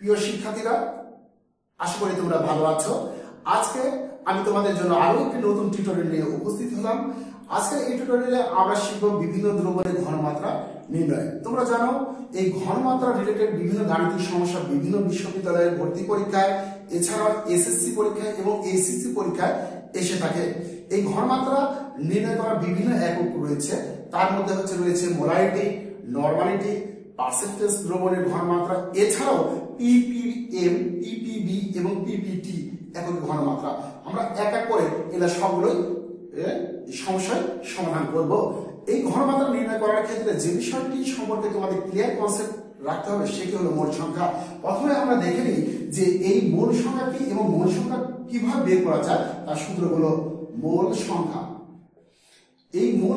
প্রিয় শিক্ষার্থীরা, আশা করি তোমরা ভালো আছো। আজকে আমি তোমাদের জন্য আরো একটি নতুন টিউটোরিয়াল নিয়ে উপস্থিত হলাম। আজকে এই টিউটোরিয়ালে আমরা শিখব বিভিন্ন দ্রবণের ঘনমাত্রা নির্ণয়। তোমরা জানো এই ঘনমাত্রা রিলেটেড বিভিন্ন গাণিতিক সমস্যা বিভিন্ন বিশ্ববিদ্যালয়ের ভর্তি পরীক্ষায়, এছাড়া এসএসসি পরীক্ষায় এবং এইচএসসি পরীক্ষায় এসে থাকে। এই ঘনমাত্রা নির্ণয় করার বিভিন্ন একক রয়েছে। তার মধ্যে রয়েছে মোলারিটি, নরমালিটি, পার্সেন্টেজ দ্রবণের ঘনমাত্রা, এছাড়াও পিপিএম, পিপিবি এবং পিপিটি একক ঘনমাত্রা। আমরা এক এক করে এগুলা সবগুলোই সমস্যার সমাধান করব। এই ঘনমাত্রা নির্ণয় করার ক্ষেত্রে যে বিষয়টি সম্পর্কে তোমাদের ক্লিয়ার কনসেপ্ট রাখতে হবে সেটি হলো মোল সংখ্যা। প্রথমে আমরা দেখে নিই যে এই মোল সংখ্যা কি এবং মোল সংখ্যা কিভাবে বের করা যায় তার সূত্র হলো মোল সংখ্যা। এই মোল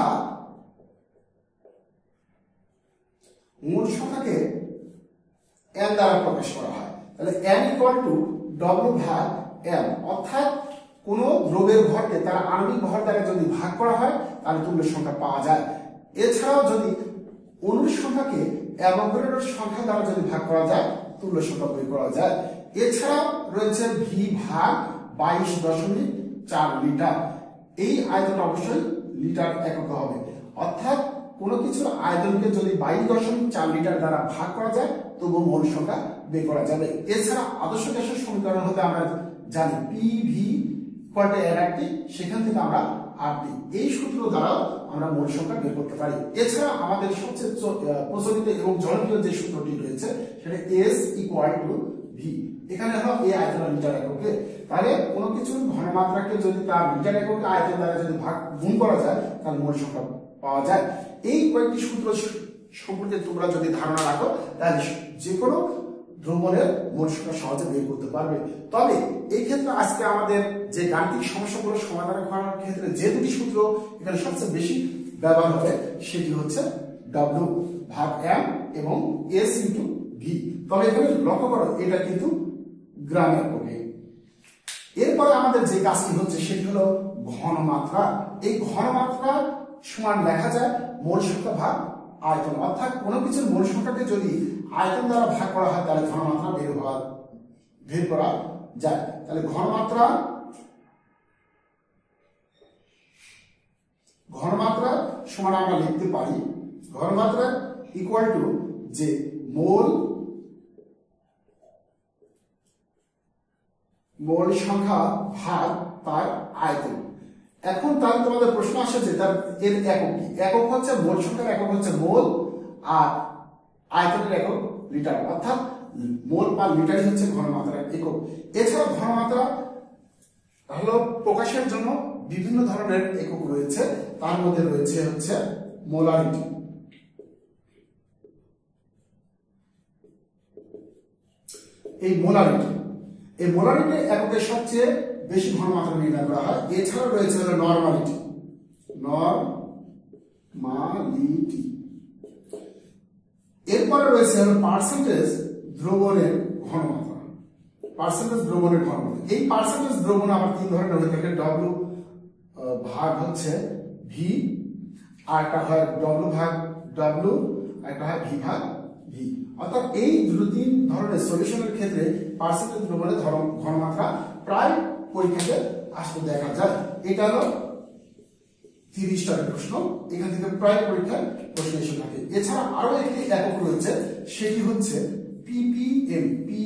সংখ্যাকে n দ্বারা প্রকাশ করা হয়। তাহলে n = W/m, অর্থাৎ কোন দ্রব্যের ভরকে তার আণবিক ভর দ্বারা যদি ভাগ করা হয় তাহলে তুল্য সংখ্যা পাওয়া যায়। এছাড়াও যদি অণুর সংখ্যাকে অ্যাভোগাড্রোর সংখ্যা দ্বারা যদি ভাগ করা যায় তুল্য সংখ্যা বের করা যায়। এছাড়াও রয়েছে V/22.4 লিটার। এই আয়তন অবশ্যই লিটার এককে হবে, অর্থাৎ কোন কিছুর আয়তনকে যদি 22.4 লিটার দ্বারা ভাগ করা যায় তবুও মোল সংখ্যা বের করা যাবে। এছাড়া আদর্শ গ্যাসের সমীকরণ হতে আমরা জানি PV = সেখান থেকে আমরা RT, এই সূত্র দ্বারা আমরা মোল সংখ্যা বের করতে পারি। এছাড়া আমাদের সবচেয়ে প্রচলিত এবং জনপ্রিয় যে সূত্রটি রয়েছে সেটা S = V। এখানে হলো এই আয়তন লিটার এককে। তাহলে কোনো কিছুর ঘনমাত্রাকে যদি তার লিটার এককে আয়তন দ্বারা যদি গুণ করা যায় তাহলে মোল সংখ্যা পাওয়া যায়। এই কয়েকটি সূত্র সম্পর্কে তোমরা যদি ধারণা রাখো তাহলে যে কোনো দ্রবণের মোল সংখ্যা সহজে বের করতে পারবে। তবে এই ক্ষেত্রে আজকে আমাদের যে গাণিতিক সমস্যাগুলো সমাধান করার ক্ষেত্রে যে দুটি সূত্র এখানে সবচেয়ে বেশি ব্যবহার হবে সেটি হচ্ছে W/m এবং S/V। তবে এখানে লক্ষ্য করো এটা কিন্তু গ্রাম এককে। এরপরে আমাদের যে কাজটি হচ্ছে সেটি হলো ঘনমাত্রা। এই ঘনমাত্রা সমান লেখা যায় মোল সংখ্যা ভাগ আয়তন, অর্থাৎ কোনো কিছুর মোল সংখ্যাকে যদি আয়তন দ্বারা ভাগ করা হয় তাহলে ঘনমাত্রা বের করা যায়। তাহলে ঘনমাত্রা সমান আমরা লিখতে পারি ঘনমাত্রা = যে মোল সংখ্যা ভাগ তার আয়তন। এখন তাহলে তোমাদের প্রশ্ন আসে যে তার এর একক কি? একক হচ্ছে মোল সংখ্যার একক হচ্ছে মোল, আর আয়তনের একক লিটার, অর্থাৎ মোল বা লিটারই হচ্ছে ঘনমাত্রার একক। এছাড়া ঘনমাত্রা হলো প্রকাশের জন্য বিভিন্ন ধরনের একক রয়েছে। তার মধ্যে রয়েছে হচ্ছে মোলারিটি। এই মোলারিটির এককে সবচেয়ে বেশি ঘনমাত্রা নির্ণয় করা হয়। এছাড়া রয়েছে হলো নরমালিটি। এরপরে রয়েছে হলো পার্সেন্টেজ দ্রবণের ঘনমাত্রা। এই পার্সেন্টেজ দ্রবণ আবার তিন ধরনের হয়ে থাকে। W/V, আর একটা হয় W/W, একটা হয় V/V। অর্থাৎ এই তিন ধরনের সলিউশনের ক্ষেত্রে পার্সেন্টেজ দ্রবণের ঘনমাত্রা প্রায় পরীক্ষাতে আসতে দেখা যায়। এটা হলো 30টা প্রশ্ন, এখান থেকে প্রায় পরীক্ষায় প্রশ্ন এসে থাকে। এছাড়া আরো একটি একক রয়েছে, সেটি হচ্ছে PPM,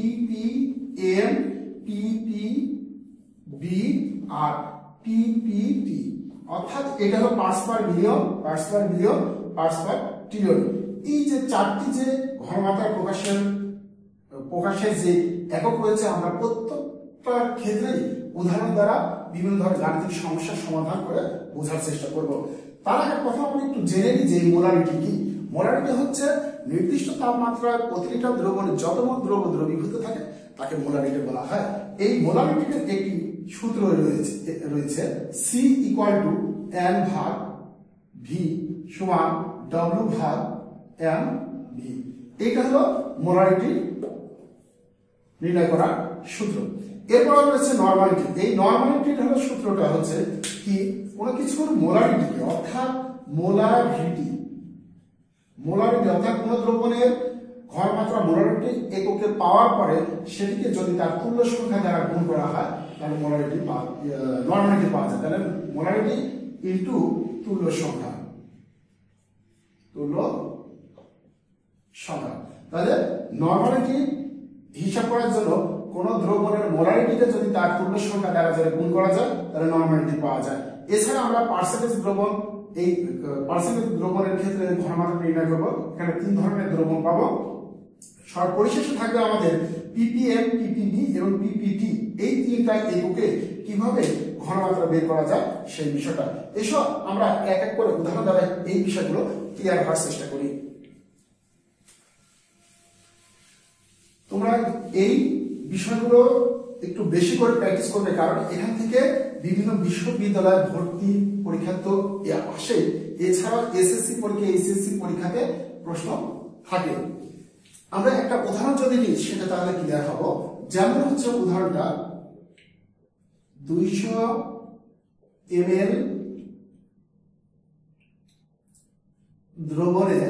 PPB আর PPT, অর্থাৎ এটা হলো parts per million, parts per trillion. এই যে চারটি যে ঘনমাত্রা প্রকাশের যে একক রয়েছে আমরা প্রত্যেকটার ক্ষেত্রেই উদাহরণ দ্বারা বিভিন্ন ধরনের গাণিতিক সমস্যার সমাধান করে বোঝার চেষ্টা করব। তার আগে প্রথম আমরা একটু জেনে নিই যে মোলারিটি কি। মোলারিটি হচ্ছে নির্দিষ্ট তাপমাত্রায় প্রতি লিটার দ্রবণে যত মোল দ্রব্য দ্রবীভূত থাকে তাকে মোলারিটি বলা হয়। এই মোলারিটির একটি সূত্র রয়েছে C = N/V = W/mV। এটা হলো মোলারিটি নির্ণয় করার সূত্র। এরপর রয়েছে নরমালিটি। এই নরমালিটির হলো সূত্রটা হচ্ছে কি, কোনো কিছুর মোলারিটি অর্থাৎ মোলারিটি অর্থাৎ কোন দ্রবণের ঘনমাত্রা মোলারিটি এককে পাওয়ার পরে সেটিকে যদি তার তুল্য সংখ্যা দ্বারা গুণ করা হয় তাহলে মোলারিটি নরমালিটি পাওয়া যায়। তাহলে মোলারিটি ইনটু তুল্য সংখ্যা, তুল্য সংখ্যা। তাহলে নরমালিটি হিসাব করার জন্য কোন দ্রবণের মোলারিটিকে যদি তার তুল্য সংখ্যা দ্বারা যদি গুণ করা যায় তাহলে নরমালিটি পাওয়া যায়। এছাড়া আমরা পার্সেন্টেজ দ্রবণ, এই পার্সেন্টেজ দ্রবণের ক্ষেত্রে ঘনমাত্রা নির্ণয় করব। এখানে তিন ধরনের দ্রবণ পাবো। পরিশেষে থাকবে আমাদের ppm, ppb এবং ppt, এই তিনটা এককে কিভাবে ঘনমাত্রা বের করা যায় সেই বিষয়টা। এসব আমরা এক এক করে উদাহরণ দ্বারা এই বিষয়গুলো ক্লিয়ার হওয়ার চেষ্টা করি। তোমরা এই বিষয়গুলো একটু বেশি করে প্র্যাকটিস করবে, কারণ এখান থেকে বিভিন্ন বিশ্ববিদ্যালয় ভর্তি পরীক্ষা তো আসে, এছাড়াও এসএসসি পরীক্ষা, এইচএসসি পরীক্ষাতে প্রশ্ন থাকে। আমরা একটা উদাহরণ যদি নিই সেটা তাহলে ক্লিয়ার হবো। যেমন হচ্ছে উদাহরণটা 200 ml দ্রবণে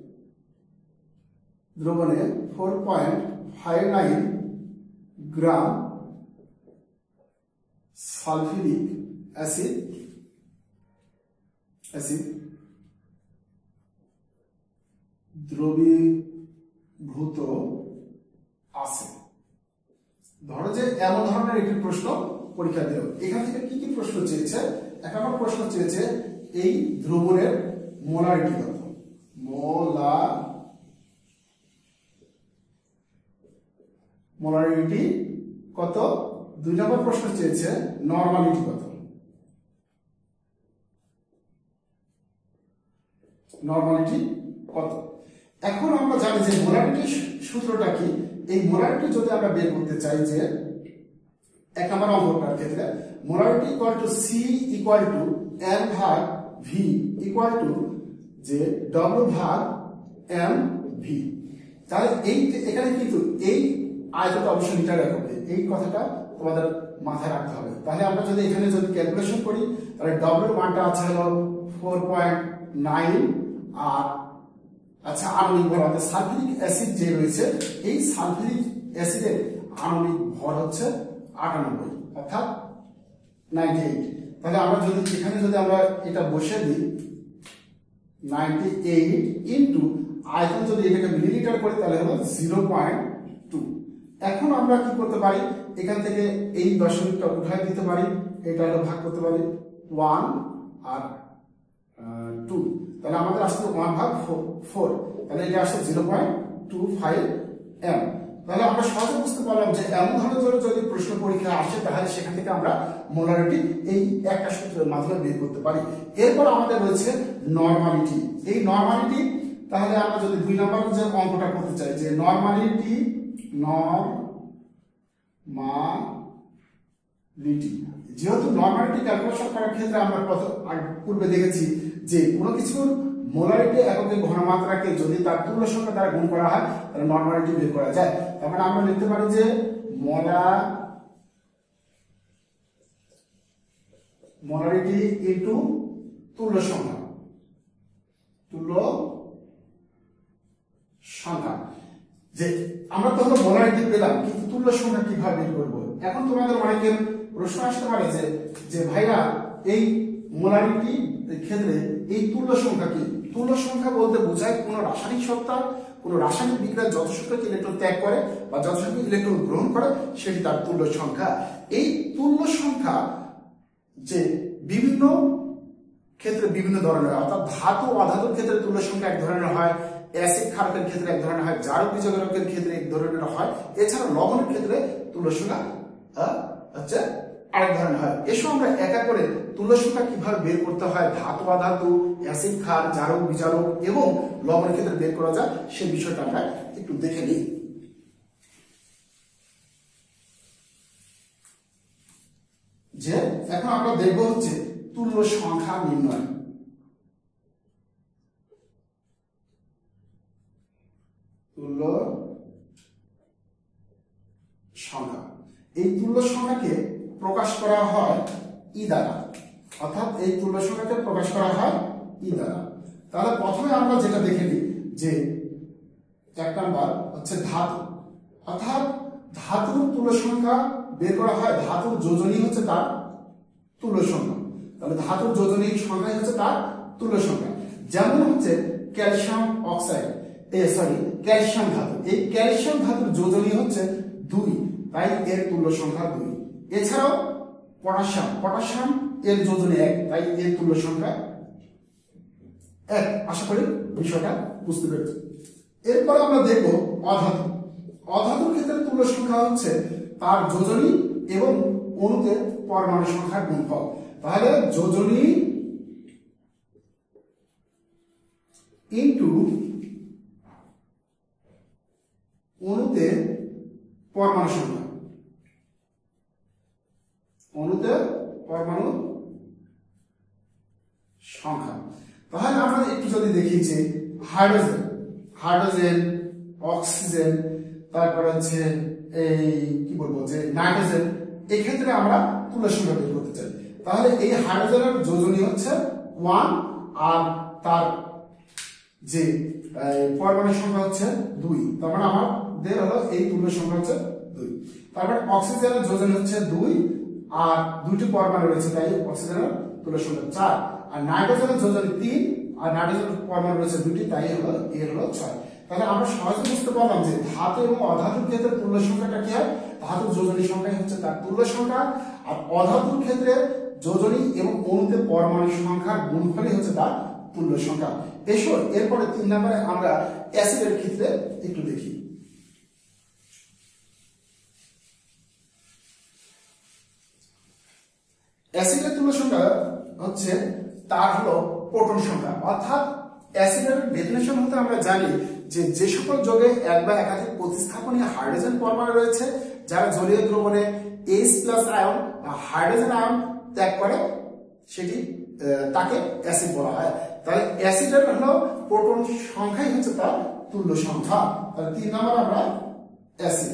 4.59 গ্রাম সালফিউরিক অ্যাসিড দ্রবীভূত আছে। ধরো যে এমন ধরনের একটি প্রশ্ন পরীক্ষা দিল। এখান থেকে কি কি প্রশ্ন চেয়েছে? এক নম্বর প্রশ্ন চেয়েছে এই দ্রবণের মোলারিটি কত, মোলারিটি কত। দুই নম্বর প্রশ্ন চেয়েছে নরমালিটি কত, নরমালিটি কত। এখন আমরা জানি যে মোলারিটি সূত্রটা কি। এই মোলারিটি যদি আমরা বের করতে চাই, যে এক নম্বর অঙ্কটার ক্ষেত্রে molarity equal to C equal to M ভাগ ভি ইকুয়াল টু যে ডব্লিউ ভাগ এম ভি। তাহলে এই এখানে কিন্তু এই আয়তনটা অবশ্যই লিটার এককে, এই কথাটা তোমাদের মাথায় রাখতে হবে। তাহলে আমরা যদি এখানে যদি ক্যালকুলেশন করি তাহলে ডব্লিউ মানটা আছে হলো 4.9, আর আচ্ছা আণবিক ভর অর্থাৎ সালফিউরিক অ্যাসিড যে রয়েছে, এই সালফিউরিক অ্যাসিডের আণবিক ভর হচ্ছে 98 অর্থাৎ 98। তাহলে আমরা যদি এখানে যদি আমরা এটা বসে দিই 98 ইনটু আয়তন, যদি এটাকে মিলিলিটার করি তাহলে হলো 0.2। এখন আমরা কি করতে পারি, এখান থেকে এই দশমিকটা উঠায় দিতে পারি, এটা হলো ভাগ করতে পারি 1 আর 2, তাহলে আমাদের আসছে 1 ভাগ 4, তাহলে এটা আসছে 0.25 m। তাহলে আমরা সহজে বুঝতে পারলাম যে এমন ধরনের যদি প্রশ্ন পরীক্ষা আসে তাহলে সেখান থেকে আমরা মোলারিটি এই একটা সূত্রের মাধ্যমে বের করতে পারি। এরপর আমাদের রয়েছে নরমালিটি। এই নরমালিটি তাহলে আমরা যদি দুই নম্বর যে অঙ্কটা করতে চাই, যে নরমালিটি যেহেতু নরমালিটি ক্যালকুলেশন করার ক্ষেত্রে আমরা পূর্বে দেখেছি যে কোনো কিছুর মোলারিটি এককে ঘনমাত্রাকে যদি তার তুল্য সংখ্যা দ্বারা গুণ করা হয় তাহলে নরমালিটি বের করা যায়। তার মানে আমরা লিখতে পারি যে মোলারিটি ইনটু তুল্য সংখ্যা, যে আমরা তো হলো মোলারিটি পেলাম, কিন্তু তুল্য সংখ্যা কিভাবে বের করব। এখন তোমাদের অনেকের প্রশ্ন আসতে পারে যে ভাইয়া এই মোলারিটি ক্ষেত্রে এই তুল্য সংখ্যা কি? তুল্য সংখ্যা বলতে বোঝায় কোন রাসায়নিক সত্তা, কোন রাসায়নিক বিক্রিয়া যত সংখ্যক ইলেকট্রন ত্যাগ করে বা যত সংখ্যক ইলেকট্রন গ্রহণ করে সেটি তার তুল্য সংখ্যা। এই তুল্য সংখ্যা যে বিভিন্ন ক্ষেত্রে বিভিন্ন ধরনের, অর্থাৎ ধাতু অধাতুর ক্ষেত্রে তুল্য সংখ্যা এক ধরনের হয়, অ্যাসিড ক্ষারকের ক্ষেত্রে এক ধরনের হয়, জারক বিজারকের ক্ষেত্রে এক ধরনের হয়, এছাড়া লবণের ক্ষেত্রে তুল্য সংখ্যা হচ্ছে আরেক ধরনের হয়। এসব আমরা একা করে তুল্য সংখ্যা কিভাবে বের করতে হয়, ধাতু অধাতু, অ্যাসিড ক্ষার, জারক বিজারক এবং লবণের ক্ষেত্রে বের করা যায় সেই বিষয়টা আমরা একটু দেখে নিই। যে এখন আমরা দেখব হচ্ছে তুল্য সংখ্যা নির্ণয়। তুল্য সংখ্যা, এই তুল্য সংখ্যাকে প্রকাশ করা হয় ই দ্বারা, অর্থাৎ এই তুল্য সংখ্যাকে প্রকাশ করা হয় ই দ্বারা। তাহলে প্রথমে আমরা যেটা দেখে নিই যে এক নাম্বার হচ্ছে ধাতু, অর্থাৎ ধাতুর তুল্য সংখ্যা বের করা হয় ধাতুর যোজনী হচ্ছে তার তুল্য সংখ্যা। তাহলে ধাতুর যোজনী সংখ্যা হচ্ছে তার তুল্য সংখ্যা। যেমন হচ্ছে ক্যালসিয়াম অক্সাইড ক্যালসিয়াম ধাতু, এই ক্যালসিয়াম ধাতুর যোজনী হচ্ছে 2, তাই এর তুল্য সংখ্যা 2। এছাড়াও পটাশিয়াম এর যোজনী 1, তাই এর তুল্য সংখ্যা 1। আশা করি বিষয়টা বুঝতে পেরেছি। এরপর আমরা দেখব অধাতুর ক্ষেত্রে তুল্য সংখ্যা হচ্ছে তার যোজনী এবং অণুতে পরমাণু সংখ্যার গুণফল। তাহলে যোজনী ইনটু অণুতে পরমাণু সংখ্যা, অণুতে পরমাণু সংখ্যা। তাহলে আমরা একটু যদি দেখি যে হাইড্রোজেন, অক্সিজেন, তারপর হচ্ছে এই কি বলবো যে নাইট্রোজেন, এই ক্ষেত্রে আমরা তুল্য সংখ্যা বের করতে চাই। তাহলে এই হাইড্রোজেনের যোজনী হচ্ছে 1 আর তার যে পরমাণু সংখ্যা হচ্ছে 2, তার মানে আমাদের হলো এই তুল্য সংখ্যা হচ্ছে 2। তারপর অক্সিজেনের যোজনী হচ্ছে 2 আর 2টি পরমাণু রয়েছে, তাই অক্সিজেনের তুল্য সংখ্যা 4। আর নাইট্রোজেনের যোজনী 3 আর নাইট্রোজেনের পরমাণু রয়েছে 2টি, তাই হলো এর হলো 6। তাহলে আমরা সহজে বুঝতে পারলাম যে ধাতু এবং অধাতুর ক্ষেত্রে তুল্য সংখ্যাটা কি হয়, ধাতুর যোজনী সংখ্যা হচ্ছে তার তুল্য সংখ্যা, আর অধাতুর ক্ষেত্রে যোজনী এবং অণুতে পরমাণু সংখ্যার গুণফলই হচ্ছে তার তুল্য সংখ্যা। এসো এরপরে 3 নম্বরে আমরা অ্যাসিডের ক্ষেত্রে একটু দেখি। অ্যাসিডের তুল্য সংখ্যা হচ্ছে তার হলো প্রোটন সংখ্যা। অর্থাৎ অ্যাসিডের ডেফিনেশন হতে আমরা জানি যে সকল যৌগে এক বা একাধিক প্রতিস্থাপনীয় হাইড্রোজেন পরমাণু রয়েছে যারা জলীয় দ্রবণে H+ আয়ন বা হাইড্রোজেন আয়ন ত্যাগ করে, সেটি তাকে অ্যাসিড বলা হয়। তাহলে অ্যাসিডের হলো প্রোটন সংখ্যাই হচ্ছে তার তুল্য সংখ্যা। তাহলে 3 নম্বর আমরা অ্যাসিড।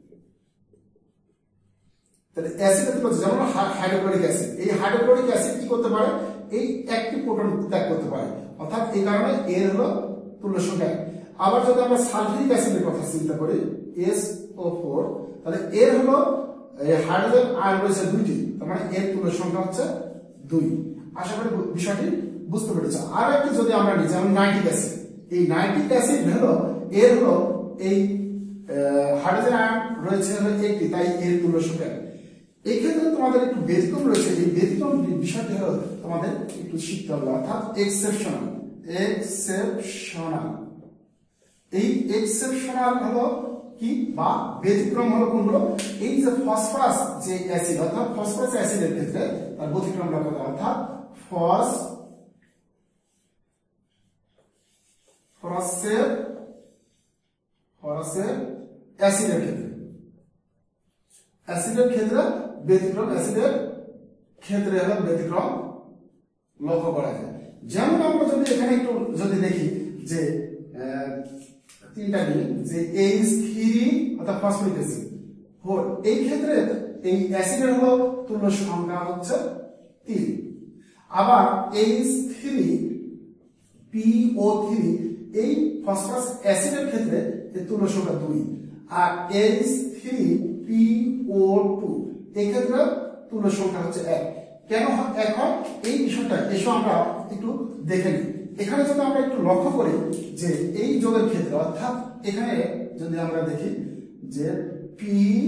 তাহলে অ্যাসিডের তুল্য যেমন হাইড্রোক্লোরিক অ্যাসিড, এই হাইড্রোক্লোরিক অ্যাসিড কি করতে পারে, এই একটি প্রোটন ত্যাগ করতে পারে, অর্থাৎ এই কারণে এর হলো তুল্য সংখ্যা। আবার যদি আমরা সালফিউরিক অ্যাসিডের কথা চিন্তা করি SO4, তাহলে এর হলো হাইড্রোজেন আয়ন রয়েছে 2টি, তার মানে এর তুল্য সংখ্যা হচ্ছে 2। আশা করি বিষয়টি বুঝতে পেরেছ। আর একটু যদি আমরা নিই যেমন নাইট্রিক অ্যাসিড, এই নাইট্রিক অ্যাসিড হলো এর হলো এই হাইড্রোজেন আয়ন রয়েছে একটি, তাই এর তুল্য সংখ্যা। এই ক্ষেত্রে তোমাদের একটু ব্যতিক্রম রয়েছে, এই ব্যতিক্রম বিষয়টি হলো তোমাদের একটু শিখতে হবে, অর্থাৎ এক্সেপশনাল। এই এক্সেপশনাল হলো কি বা ব্যতিক্রম হলো কোনগুলো, এই যে ফসফরাস যে অ্যাসিড, অর্থাৎ ফসফরাস অ্যাসিডের ক্ষেত্রে তার ব্যতিক্রম লক্ষ্য করা, অর্থাৎ ফসফরাসের অ্যাসিডের ক্ষেত্রে, অ্যাসিডের ক্ষেত্রে ব্যতিক্রম, অ্যাসিডের ক্ষেত্রে হলো ব্যতিক্রম লক্ষ্য করা যায়। যেমন আমরা যদি এখানে একটু যদি দেখি যে 3টা নিই, যে H3 অর্থাৎ ফসফরিক অ্যাসিড 4, এই ক্ষেত্রে এই অ্যাসিডের হলো তুল্য সংখ্যা হচ্ছে 3। আবার H3PO3 এই ফসফরাস অ্যাসিডের ক্ষেত্রে এর তুল্য সংখ্যা 2। আর H3PO2 এই ক্ষেত্রে তুল্য সংখ্যা হচ্ছে 1। কেন 1 হয় এই বিষয়টা এসো আমরা একটু দেখে নিই। এখানে যদি আমরা একটু লক্ষ্য করি যে এই যৌগের ক্ষেত্রে, অর্থাৎ এখানে যদি আমরা দেখি যে P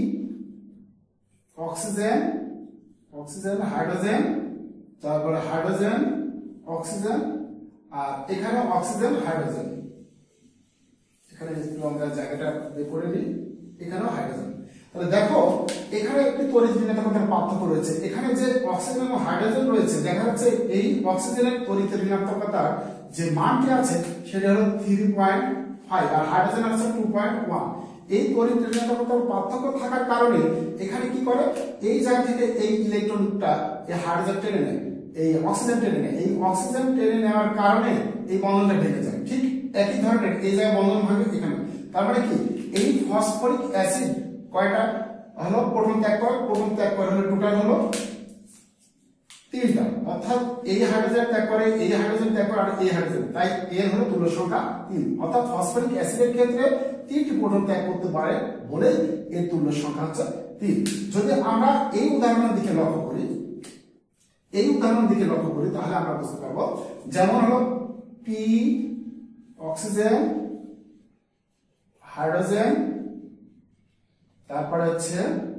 অক্সিজেন, হাইড্রোজেন, তারপরে হাইড্রোজেন অক্সিজেন, আর এখানে অক্সিজেন হাইড্রোজেন, এখানে একটু আমরা জায়গাটা বের করে নিই, এখানেও হাইড্রোজেন। তাহলে দেখো এখানে একটি তড়িৎ ঋণাত্মকতার পার্থক্য রয়েছে। এখানে যে অক্সিজেন এবং হাইড্রোজেন রয়েছে, দেখা যাচ্ছে এই অক্সিজেনের তড়িৎ ঋণাত্মকতার যে মানটি আছে সেটা হলো 3.5 আর হাইড্রোজেন আছে 2.1। এই তড়িৎ ঋণাত্মকতার পার্থক্য থাকার কারণে এখানে কি করে, এই জায়গা থেকে এই ইলেকট্রনটা এই হাইড্রোজেন টেনে নেয়, এই অক্সিজেন টেনে নেয়, এই অক্সিজেন টেনে নেওয়ার কারণে এই বন্ধনটা ভেঙে যায়। ঠিক একই ধরনের এই জায়গায় বন্ধন ভাঙবে এখানে। তার মানে কি, এই ফসফরিক অ্যাসিড কয়টা হলো প্রোটন ত্যাগ করে, হলো টোটাল হলো তিনটা, অর্থাৎ এই হাইড্রোজেন ত্যাগ করে, এই হাইড্রোজেন ত্যাগ করে, আর এই হাইড্রোজেন, তাই এর হলো তুল্য সংখ্যা 3। অর্থাৎ ফসফরিক অ্যাসিডের ক্ষেত্রে 3টি প্রোটন ত্যাগ করতে পারে বলে এর তুল্য সংখ্যা হচ্ছে 3। যদি আমরা এই উদাহরণের দিকে লক্ষ্য করি, তাহলে আমরা বুঝতে পারবো, যেমন হলো পি অক্সিজেন, হাইড্রোজেন, তারপরে হচ্ছে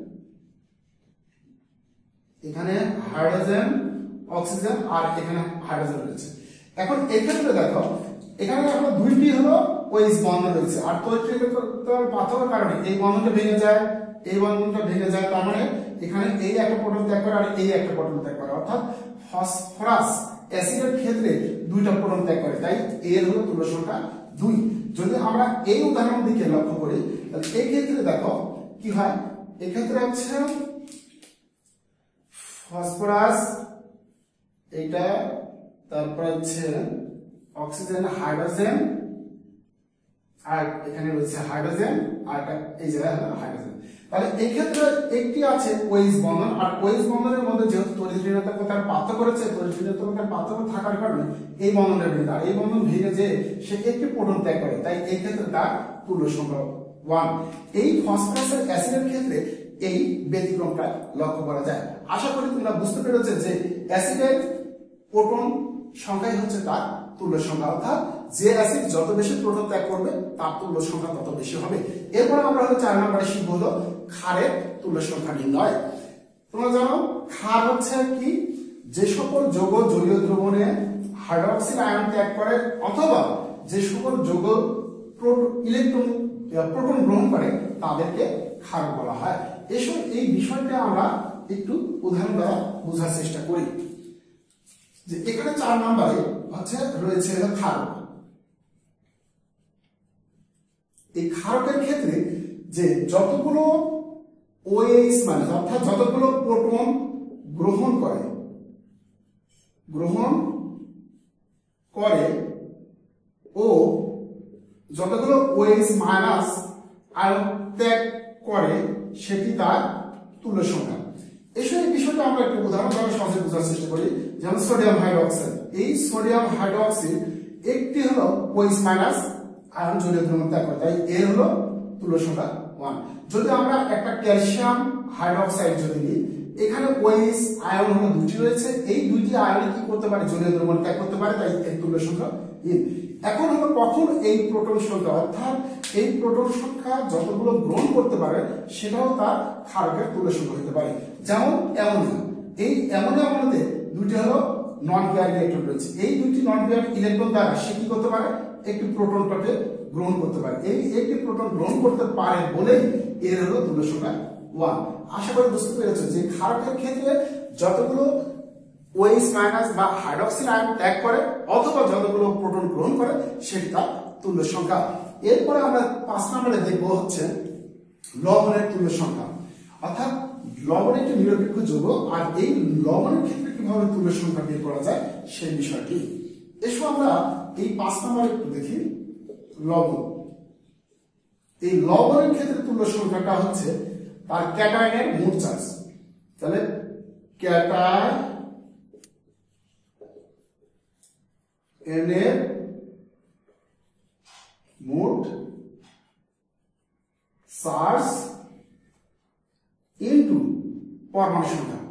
এখানে হাইড্রোজেন, অক্সিজেন, আর এখানে হাইড্রোজেন রয়েছে। এখন এই ক্ষেত্রে দেখো, এখানে আমরা দুইটি হলো ওএইচ বন্ধন রয়েছে, আর তৈরির পার্থক্যের কারণে এই বন্ধনটা ভেঙে যায়, এই বন্ধনটা ভেঙে যায়, তার মানে এখানে এই একটা প্রোটন ত্যাগ করে আর এই একটা প্রোটন ত্যাগ করে, অর্থাৎ ফসফরাস অ্যাসিডের ক্ষেত্রে দুইটা প্রোটন ত্যাগ করে, তাই এর হলো তুল্য সংখ্যা 2। যদি আমরা এই উদাহরণ দিকে লক্ষ্য করি, তাহলে এই ক্ষেত্রে দেখো কি হয়, এই ক্ষেত্রে হচ্ছে ফসফরাস এইটা, তারপর হচ্ছে অক্সিজেন, হাইড্রোজেন, আর এখানে রয়েছে হাইড্রোজেন, আর এই জায়গায় হলো হাইড্রোজেন। তাহলে এই ক্ষেত্রে একটি আছে ওএইচ বন্ধন, আর ওএইচ বন্ধনের মধ্যে যেহেতু তড়িৎ-ঋণাত্মকতার পার্থক্য রয়েছে, তড়িৎ-ঋণাত্মকতার পার্থক্য থাকার কারণে এই বন্ধনটা ভেঙে, আর এই বন্ধন ভেঙে যে সে একটি প্রোটন ত্যাগ করে, তাই এই ক্ষেত্রে তার তুল্য সংখ্যা 1। এই ফসফরাসের অ্যাসিডের ক্ষেত্রে এই ব্যতিক্রমটা লক্ষ্য করা যায়। আশা করি তোমরা বুঝতে পেরেছো যে অ্যাসিডের প্রোটন সংখ্যাই হচ্ছে তার তুল্য সংখ্যা, অর্থাৎ যে অ্যাসিড যত বেশি প্রোটন ত্যাগ করবে তার তুল্য সংখ্যা তত বেশি হবে। এরপর আমরা হলো 4 নম্বরে শিখব হলো ক্ষারের তুল্য সংখ্যা নির্ণয়। তোমরা জানো ক্ষার হচ্ছে কি, যে সকল যৌগ জলীয় দ্রবণে হাইড্রক্সিল আয়ন ত্যাগ করে অথবা যে সকল যৌগ প্রোটন গ্রহণ করে তাদেরকে ক্ষার বলা হয়। এই বিষয়টা আমরা একটু উদাহরণ দ্বারা বোঝার চেষ্টা করি। যে এখানে 4 নম্বরে হচ্ছে রয়েছে ক্ষারক। এই ক্ষারকের ক্ষেত্রে যে যতগুলো OH মানে অর্থাৎ যতগুলো প্রোটন গ্রহণ করে ও যতগুলো OH মাইনাস আয়ন ত্যাগ করে সেটি তার তুল্য সংখ্যা। এই বিষয়টা আমরা একটু উদাহরণ দ্বারা সহজে বোঝার চেষ্টা করি। যেমন সোডিয়াম হাইড্রোক্সাইড, এই সোডিয়াম হাইড্রোক্সাইড একটি হলো OH মাইনাস আয়ন জলীয় দ্রবণ ত্যাগ করে, তাই এর হলো তুল্য সংখ্যা 1। যদি আমরা একটা ক্যালসিয়াম হাইড্রোক্সাইড যদি নিই, এখানে OH আয়ন হলো দুটি রয়েছে, এই দুইটি আয়ন কি করতে পারে, জলীয় দ্রবণ ত্যাগ করতে পারে, তাই এর তুল্য সংখ্যা 3। এখন হলো কখন এই প্রোটন সংখ্যা, অর্থাৎ এই প্রোটন সংখ্যা যতগুলো গ্রহণ করতে পারে সেটাও তার ক্ষারকের তুল্য সংখ্যা হতে পারে। যেমন অ্যামোনিয়া, এই অ্যামোনিয়ার মধ্যে দুইটি হলো নন পেয়ার ইলেকট্রন রয়েছে, এই দুইটি নন পেয়ার ইলেকট্রন দ্বারা সে কি করতে পারে, একটি প্রোটনকে গ্রহণ করতে পারে। এই একটি প্রোটন গ্রহণ করতে পারে বলেই এর হলো তুল্য সংখ্যা 1। আশা করি বুঝতে পেরেছো যে ক্ষারকের ক্ষেত্রে যতগুলো OH মাইনাস বা হাইড্রক্সিল আয়ন ত্যাগ করে অথবা যতগুলো প্রোটন গ্রহণ করে সেটি তার তুল্য সংখ্যা। এরপরে আমরা 5 নম্বরে দেখব হচ্ছে লবণের তুল্য সংখ্যা, অর্থাৎ লবণ একটি নিরপেক্ষ যৌগ, আর এই লবণের ক্ষেত্রে কিভাবে তুল্য সংখ্যা বের করা যায় সেই বিষয়টি। এসব আমরা এই 5 নম্বরে একটু দেখি। লবণ, এই লবণের ক্ষেত্রে তুল্য সংখ্যাটা হচ্ছে তার ক্যাটায়নের মোট চার্জ। তাহলে ক্যাটায়নের মোট চার্জ ইনটু পরমাণু সংখ্যা,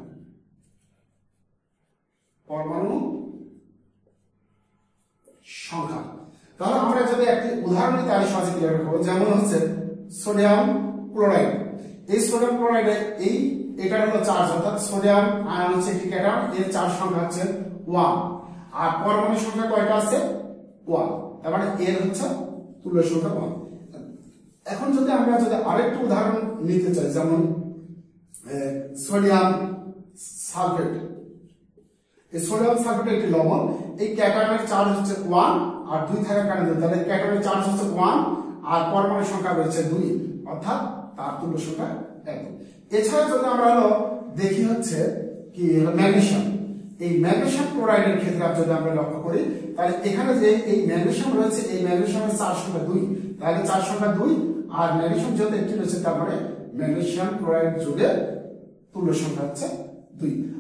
তাহলে আমরা যদি একটি উদাহরণ নিই তাহলে সহজে ক্লিয়ার করব। যেমন হচ্ছে সোডিয়াম ক্লোরাইড, এই সোডিয়াম ক্লোরাইডে এটা হলো চার্জ, অর্থাৎ সোডিয়াম আয়ন হচ্ছে একটি ক্যাটায়ন, এর চার্জ সংখ্যা হচ্ছে 1, আর পরমাণু সংখ্যা কয়টা আছে, 1, তার মানে এর হচ্ছে তুল্য সংখ্যা 1। এখন যদি আমরা আরেকটু উদাহরণ নিতে চাই, যেমন সোডিয়াম সালফেট, এই সোডিয়াম সালফেট একটি লবণ, এই ক্যাটায়নের চার্জ হচ্ছে 1 আর 2 থাকার কারণে তাহলে ক্যাটায়নের চার্জ হচ্ছে 1 আর পরমাণু সংখ্যা রয়েছে 2, অর্থাৎ তার তুল্য সংখ্যা 1। এছাড়া যদি আমরা দেখি হচ্ছে কি ম্যাগনেসিয়াম, এই ম্যাগনেসিয়াম ক্লোরাইডের ক্ষেত্রে যদি আমরা লক্ষ্য করি তাহলে এখানে যে এই ম্যাগনেসিয়াম রয়েছে এই ম্যাগনেসিয়ামের চার্জ সংখ্যা 2, তাহলে চার্জ সংখ্যা 2 আর ম্যাগনেসিয়াম যেহেতু একটি রয়েছে তার মানে ম্যাগনেসিয়াম ক্লোরাইড যোগে তুল্য সংখ্যা হচ্ছে 2।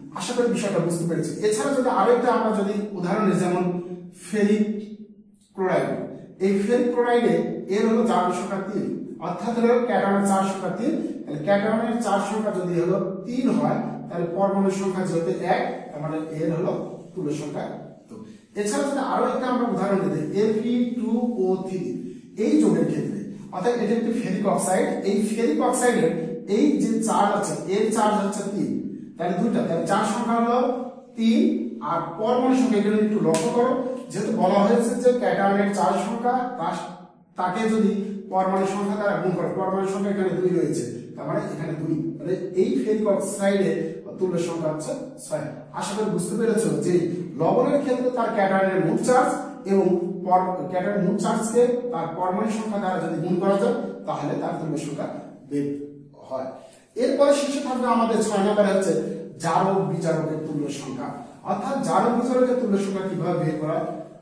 আশা করি বিষয়টা বুঝতে পেরেছি। এছাড়া যদি আরো একটা আমরা যদি উদাহরণ নিই, যেমন ফেরিক ক্লোরাইড, এই ফেরিক ক্লোরাইডে এর হলো জারণ সংখ্যা 3, অর্থাৎ হলো ক্যাটায়নের চার্জ সংখ্যা 3। তাহলে ক্যাটায়নের চার্জ সংখ্যা যদি হলো 3 হয়, তাহলে পরমাণুর সংখ্যা যেহেতু 1, তার মানে এর হলো তুল্য সংখ্যা 2। এছাড়া যদি আরো একটা আমরা উদাহরণ দিই, Fe2O3 এই যৌগের ক্ষেত্রে, অর্থাৎ এটা একটি ফেরিক অক্সাইড, এই ফেরিক অক্সাইডের এই যে চার্জ আছে, এর চার্জ হচ্ছে 3, তাহলে দুইটা, তাহলে চার্জ সংখ্যা হলো 3 আর পরমাণু সংখ্যা এখানে একটু লক্ষ্য করো, যেহেতু বলা হয়েছে যে ক্যাটায়নের চার্জ সংখ্যা তাকে যদি পরমাণু সংখ্যা দ্বারা গুণ করে, পরমাণু সংখ্যা এখানে 2 রয়েছে, তার মানে এখানে 2, মানে এই ফেরিক অক্সাইডের তুল্য সংখ্যা হচ্ছে 6। আশা করি বুঝতে পেরেছো যে লবণের ক্ষেত্রে তার ক্যাটায়নের মোট চার্জ এবং ক্যাটায়নের মোট চার্জকে তার পরমাণু সংখ্যা দ্বারা যদি গুণ করা যায়, তাহলে তার তুল্য সংখ্যা বের হয়। এরপরে শেষে থাকবে আমাদের 6 নম্বরে হচ্ছে জারক বিজারকের তুল্য সংখ্যা, অর্থাৎ জারক বিজারকের তুল্য সংখ্যা কিভাবে বের করা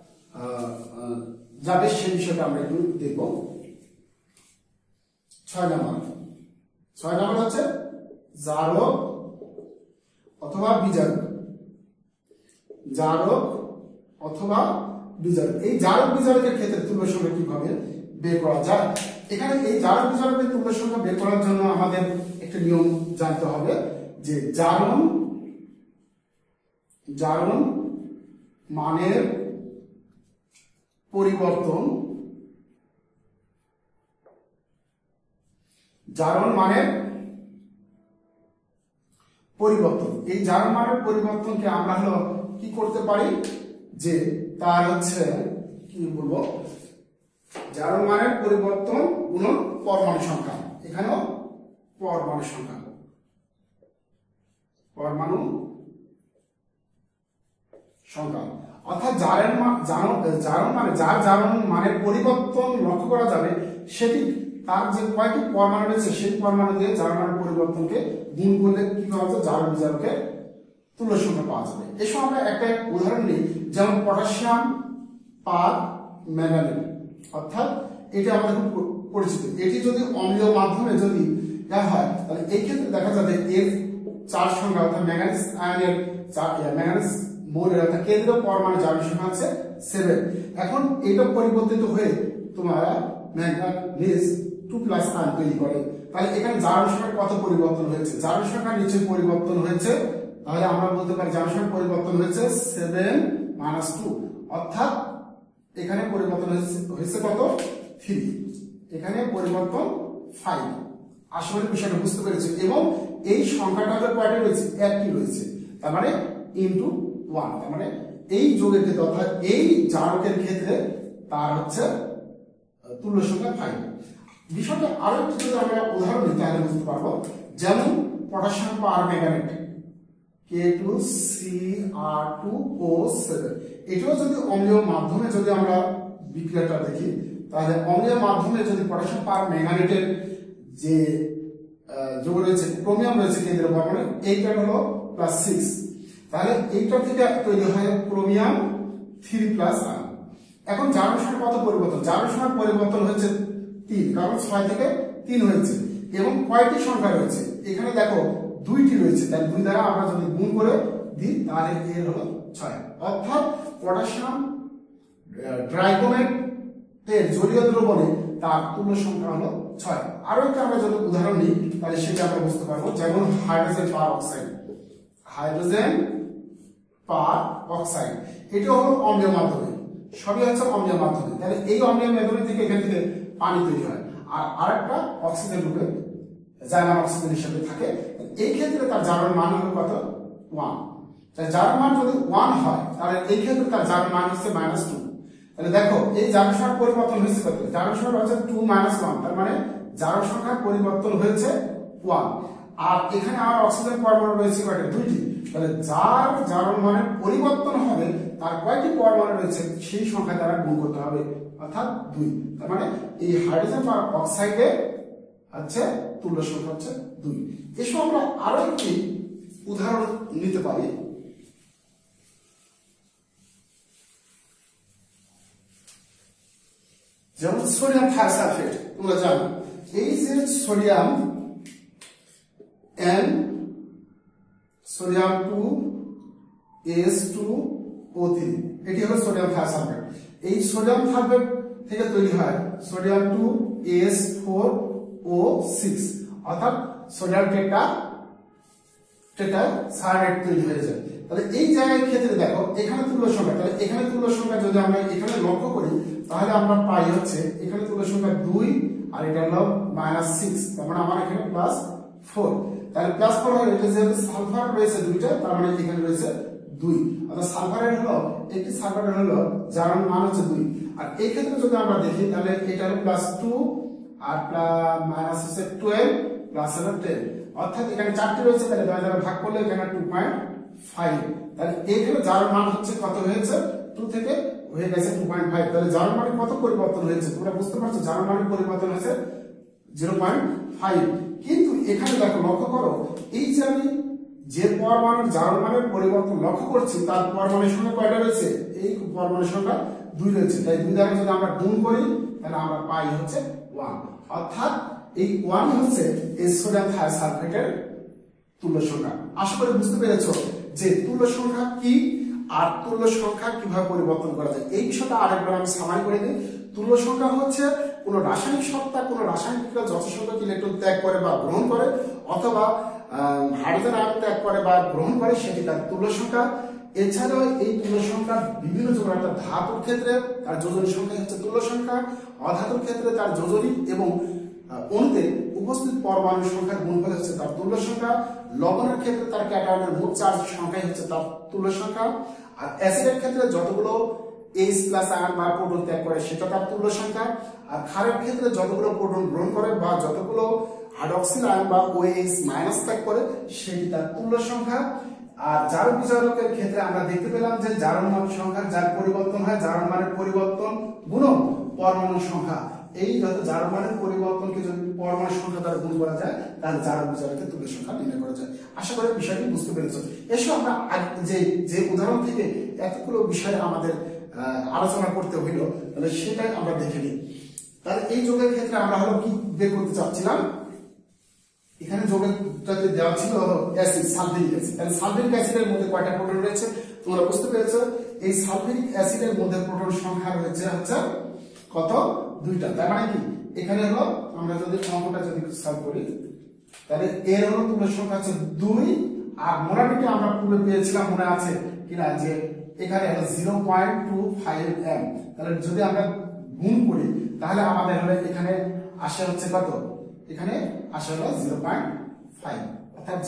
যাবে সেই বিষয়টা আমরা একটু দেখব। 6 নম্বর হচ্ছে জারক অথবা বিজারক, জারক অথবা বিজারক। এই জারক বিজারকের ক্ষেত্রে তুল্য সংখ্যা কিভাবে বের করা যায়? এখানে এই জারক বিজারকের তুল্য সংখ্যা বের করার জন্য আমাদের একটা নিয়ম জানতে হবে, যে জারণ মানের পরিবর্তন, জারণ মানের পরিবর্তন, এই জারণ মানের পরিবর্তনকে আমরা হলো কি করতে পারি, যে তার হচ্ছে কি বলবো, জারণ মানের পরিবর্তন গুণন পরমাণু সংখ্যা, এখানেও পরমাণু সংখ্যা, পরমাণু সংখ্যা, অর্থাৎ জারণ মানে যার জারণ মানের পরিবর্তন লক্ষ্য করা যাবে, সেটি তার যে কয়টি পরমাণু রয়েছে সেই পরমাণু দিয়ে জারণ মানের পরিবর্তনকে গুণ করলে কি পাওয়া যায়, জারক বিজারকের তুল্য সংখ্যা পাওয়া যাবে। এই সময় আমরা একটা উদাহরণ নিই, যেমন পটাশিয়াম পার ম্যাঙ্গানেট, অর্থাৎ এটা আমাদের খুব পরিচিত। এটি যদি অম্লীয় মাধ্যমে যদি দেওয়া হয়, তাহলে এই ক্ষেত্রে দেখা যাবে এর চার্জ সংখ্যা, অর্থাৎ ম্যাঙ্গানিজ আয়নের ম্যাঙ্গানিজ মৌলের অর্থাৎ কেন্দ্রীয় পরমাণু জারণ সংখ্যা আছে 7। এখন এটা পরিবর্তিত হয়ে তোমার ম্যাঙ্গানিজ 2+ আয়ন তৈরি করে, তাহলে এখানে জারণ সংখ্যা কত পরিবর্তন হয়েছে? জারণ সংখ্যা নিচে পরিবর্তন হয়েছে, তাহলে আমরা বলতে পারি জারণ সংখ্যা পরিবর্তন হয়েছে 7 - 2, অর্থাৎ এখানে পরিবর্তন হয়েছে কত, 3, এখানে পরিবর্তন 5। আসলে বিষয়টা বুঝতে পেরেছি, এবং এই সংখ্যাটা কয়টা রয়েছে, একটি রয়েছে, তার মানে ইনটু 1, তার মানে এই যোগের ক্ষেত্রে অর্থাৎ এই জারকের ক্ষেত্রে তার হচ্ছে তুল্য সংখ্যা 5। বিষয়টা আরো একটু যদি আমরা উদাহরণ দিই তাহলে বুঝতে পারবো, যেমন পটাশিয়াম পার ম্যাঙ্গানেট K2Cr2O7, এটাও যদি অম্লীয় মাধ্যমে যদি আমরা বিক্রিয়াটা দেখি, তাহলে অম্লীয় মাধ্যমে যদি পটাশিয়াম পার ম্যাঙ্গানেটের যে যোগ রয়েছে, ক্রোমিয়াম রয়েছে কেন্দ্রীয় পরমাণু, এইটা হলো +6, তাহলে এইটা থেকে তৈরি হয় ক্রোমিয়াম 3+ আয়ন। এখন জারণ সংখ্যা কত পরিবর্তন? জারণ সংখ্যা পরিবর্তন হয়েছে 3, কারণ 6 থেকে 3 হয়েছে, এবং কয়টি সংখ্যা রয়েছে? এখানে দেখো 2টি রয়েছে, তাই 2 দ্বারা আমরা যদি গুণ করে দিই তাহলে এর হলো 6, অর্থাৎ পটাশিয়াম ড্রাইকোনেটের জলীয় দ্রবণে তার তুল্য সংখ্যা হলো 6। আরো একটা আমরা যদি উদাহরণ নিই তাহলে সেটা আমরা বুঝতে পারবো, যেমন hydrogen peroxide, hydrogen peroxide, এটা হলো অম্লীয় মাধ্যমে, সবই হচ্ছে অম্লীয় মাধ্যমে, তাহলে এই অম্লীয় মাধ্যমে থেকে এখান থেকে পানি তৈরি হয়, আর আরেকটা অক্সিজেন রূপে জারণ অক্সিজেন হিসেবে থাকে। এই ক্ষেত্রে তার জারণ মান হলো কত, 1। তাহলে জারণ মান যদি 1 হয়, তাহলে এই ক্ষেত্রে তার জারণ মান হচ্ছে -2। তাহলে দেখো এই জারণ সংখ্যার পরিবর্তন হয়েছে কত, জারণ সংখ্যা হচ্ছে 2 - 1, তার মানে জারণ সংখ্যার পরিবর্তন হয়েছে 1। আর এখানে আমার অক্সিজেন পরমাণু রয়েছে কয়টা, 2টি, তাহলে যার জারণ মানের পরিবর্তন হবে তার কয়টি পরমাণু রয়েছে সেই সংখ্যা দ্বারা গুণ করতে হবে, অর্থাৎ 2। তার মানে এই হাইড্রোজেন পার অক্সাইডে হচ্ছে তুল্য সংখ্যা হচ্ছে 2। এসব আমরা আরো একটি উদাহরণ নিতে পারি, যেমন সোডিয়াম থায়োসালফেট। তোমরা জানো এই যে সোডিয়াম সোডিয়াম 2S2O3, এটি হলো সোডিয়াম থায়োসালফেট। এই সোডিয়াম সালফেট থেকে তৈরি হয় সোডিয়াম 2S4O6, অর্থাৎ সোডিয়াম টেট্রাসায়ানাইড তৈরি হয়ে যায়। তাহলে এই জায়গায় ক্ষেত্রে দেখো এখানে তুল্য সংখ্যা, তাহলে এখানে তুল্য সংখ্যা যদি আমরা এখানে লক্ষ্য করি তাহলে আমরা পাই হচ্ছে এখানে তুল্য সংখ্যা 2 আর এটা হলো -6, তার মানে আমার এখানে +4। তাহলে +4 হলে এটা যেহেতু সালফার রয়েছে দুইটা, তার মানে এখানে রয়েছে 2, অর্থাৎ সালফারের হলো একটি সালফারের হলো যার মান হচ্ছে 2। আর এই ক্ষেত্রে যদি আমরা দেখি তাহলে এটা হলো +2 আর মাইনাস হচ্ছে 12 প্লাস হলো 10, অর্থাৎ এখানে 4টি রয়েছে, তাহলে 2 দ্বারা ভাগ করলে এখানে 2.5। তাহলে এখানে যার মান হচ্ছে কত হয়েছে, 2 থেকে হয়ে গেছে 2.5। তাহলে যার মানে কত পরিবর্তন হয়েছে তোমরা বুঝতে পারছো, যার মানে পরিবর্তন হয়েছে 0.5। কিন্তু এখানে দেখো লক্ষ্য করো, এই যে আমি যে পরমাণুর যার মানের পরিবর্তন লক্ষ্য করছি তার পরমাণুর সংখ্যা কয়টা রয়েছে, এই পরমাণুর সংখ্যা 2 রয়েছে। তাই 2 দ্বারা যদি আমরা গুণ করি তাহলে আমরা পাই হচ্ছে 1, অর্থাৎ এই 1 হচ্ছে এই সোডিয়াম থায়োসালফেটের তুল্য সংখ্যা। আশা করি বুঝতে পেরেছো যে তুল্য সংখ্যা কি আর তুল্য সংখ্যা কিভাবে পরিবর্তন করা যায়। এই বিষয়টা আরেকবার আমি সামারি করে দিই। তুল্য সংখ্যা হচ্ছে কোন রাসায়নিক সত্তা কোন রাসায়নিক বিক্রিয়া যত সংখ্যক ইলেকট্রন ত্যাগ করে বা গ্রহণ করে অথবা হাইড্রোজেন আয়ন ত্যাগ করে বা গ্রহণ করে সেটি তার তুল্য সংখ্যা। এছাড়াও এই তুল্য সংখ্যা বিভিন্ন যোজন, অর্থাৎ ধাতুর ক্ষেত্রে তার যোজনী সংখ্যা হচ্ছে তুল্য সংখ্যা, অধাতুর ক্ষেত্রে তার যোজনী এবং অণুতে উপস্থিত পরমাণুর সংখ্যার গুণফল হচ্ছে তার তুল্য সংখ্যা, লবণের ক্ষেত্রে তার ক্যাটায়নের মোট চার্জ সংখ্যা হচ্ছে তার তুল্য সংখ্যা, আর অ্যাসিডের ক্ষেত্রে যতগুলো H+ আয়ন বা প্রোটন ত্যাগ করে সেটা তার তুল্য সংখ্যা, আর ক্ষারের ক্ষেত্রে যতগুলো প্রোটন গ্রহণ করে বা যতগুলো হাইড্রক্সিল আয়ন বা OH- ত্যাগ করে সেটি তার তুল্য সংখ্যা। আর জারণ বিজারকের ক্ষেত্রে আমরা দেখতে পেলাম যে জারণ মান সংখ্যা যার পরিবর্তন হয় জারণ মানের পরিবর্তন গুণন পরমাণুর সংখ্যা, এই যত জারণ মানের পরিবর্তনকে যদি পরমাণুর সংখ্যা দ্বারা গুণ করা যায় তাহলে জারণ বিজারকের তুল্য সংখ্যা নির্ণয় করা যায়। আশা করি বিষয়টি বুঝতে পেরেছো। এসব আমরা যে উদাহরণ থেকে এতগুলো বিষয় আমাদের আলোচনা করতে হইল তাহলে সেটাই আমরা দেখে নিই। তাহলে এই যোগের ক্ষেত্রে আমরা হলো কি বের করতে চাচ্ছিলাম, এখানে যোগেরটাতে দেওয়া ছিল হলো অ্যাসিড, সালফিউরিক অ্যাসিড। তাহলে সালফিউরিক অ্যাসিডের মধ্যে কয়টা প্রোটন রয়েছে তোমরা বুঝতে পেরেছো। এই সালফিউরিক অ্যাসিডের মধ্যে প্রোটন সংখ্যা রয়েছে হচ্ছে কত, 2টা। তার মানে কি এখানে হলো আমরা যদি অঙ্কটা যদি সলভ করি তাহলে এর হলো তুল্য সংখ্যা হচ্ছে 2 আর মোলারিটি আমরা পূর্বে পেয়েছিলাম মনে আছে কিনা যে এখানে হলো 0.25 m। তাহলে যদি আমরা গুণ করি তাহলে আমাদের হলো এখানে আসে হচ্ছে কত, এখানে আসে হলো 0.5, অর্থাৎ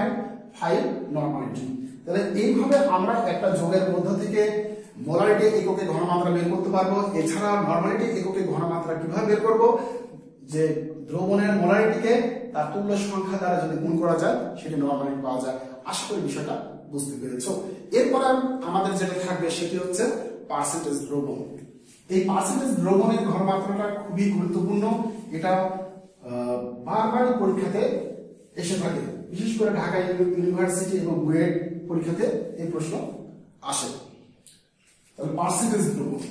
0.5 নরমালিটি। তাহলে এইভাবে আমরা একটা যোগের মধ্য থেকে মোলারিটি এককে ঘনমাত্রা বের করতে পারবো। এছাড়া নরমালিটি এককে ঘনমাত্রা কিভাবে বের করব, যে দ্রবণের মোলারিটিকে তার তুল্য সংখ্যা দ্বারা যদি গুণ করা যায় সেটি নরমালিটি পাওয়া যায়। আশা করি বিষয়টা বুঝতে পেরেছো। এরপর আমাদের যেটা থাকবে সেটি হচ্ছে পার্সেন্টেজ দ্রবণ। এই পার্সেন্টেজ দ্রবণের ঘনমাত্রাটা খুবই গুরুত্বপূর্ণ, এটা বারবারই পরীক্ষাতে এসে থাকে, বিশেষ করে ঢাকা ইউনিভার্সিটি এবং বুয়েট পরীক্ষাতে এই প্রশ্ন আসে। তাহলে পার্সেন্টেজ দ্রবণ,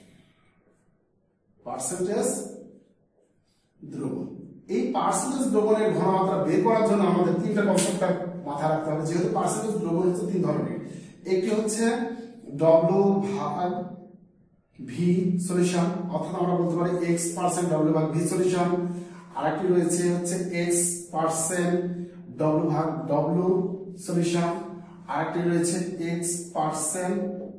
এই পার্সেন্টেজ দ্রবণের ঘনমাত্রা বের করার জন্য আমাদের 3টা কনসেপ্ট মাথায় রাখতে হবে। যেহেতু পার্সেন্টেজ দ্রবণ হচ্ছে 3 ধরনের, একটি হচ্ছে W/V সলিউশন, অর্থাৎ আমরা বলতে পারি X% W/V সলিউশন। আরেকটি রয়েছে হচ্ছে X% W/W সলিউশন, আরেকটি রয়েছে X%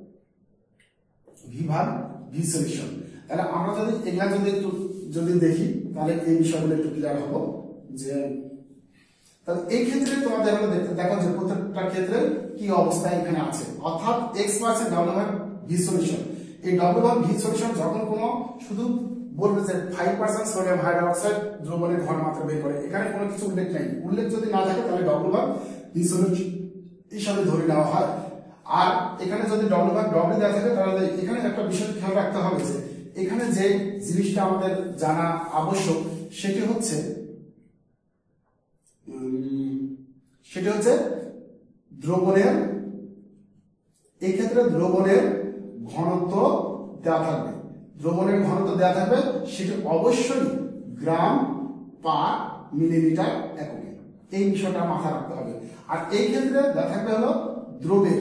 V/V সলিউশন। তাহলে আমরা যদি এগুলা যদি দেখি তাহলে এই বিষয়গুলো একটু ক্লিয়ার হবো। যে তাহলে এই ক্ষেত্রে তোমাদের দেখো যে প্রত্যেকটা ক্ষেত্রে কি অবস্থা এখানে আছে, অর্থাৎ X% W/V সলিউশন। এই W/V সলিউশন যখন কোনো শুধু বলবে যে 5% সোডিয়াম হাইড্রোক্সাইড দ্রবণের ঘনমাত্রা বের করে, এখানে কোনো কিছু উল্লেখ নেই, উল্লেখ যদি না থাকে তাহলে W/V সলিউশন হিসাবে ধরে নেওয়া হয়। আর এখানে যদি W/W দেওয়া থাকে তাহলে এখানে একটা বিষয় খেয়াল রাখতে হবে যে এখানে যে জিনিসটা আমাদের জানা আবশ্যক সেটি হচ্ছে দ্রবণের, এই ক্ষেত্রে দ্রবণের ঘনত্ব দেওয়া থাকবে, দ্রবণের ঘনত্ব দেওয়া থাকবে সেটি অবশ্যই গ্রাম পার মিলিলিটার এককে। এই বিষয়টা মাথায় রাখতে হবে। আর এই ক্ষেত্রে দেখা থাকবে হলো দ্রবের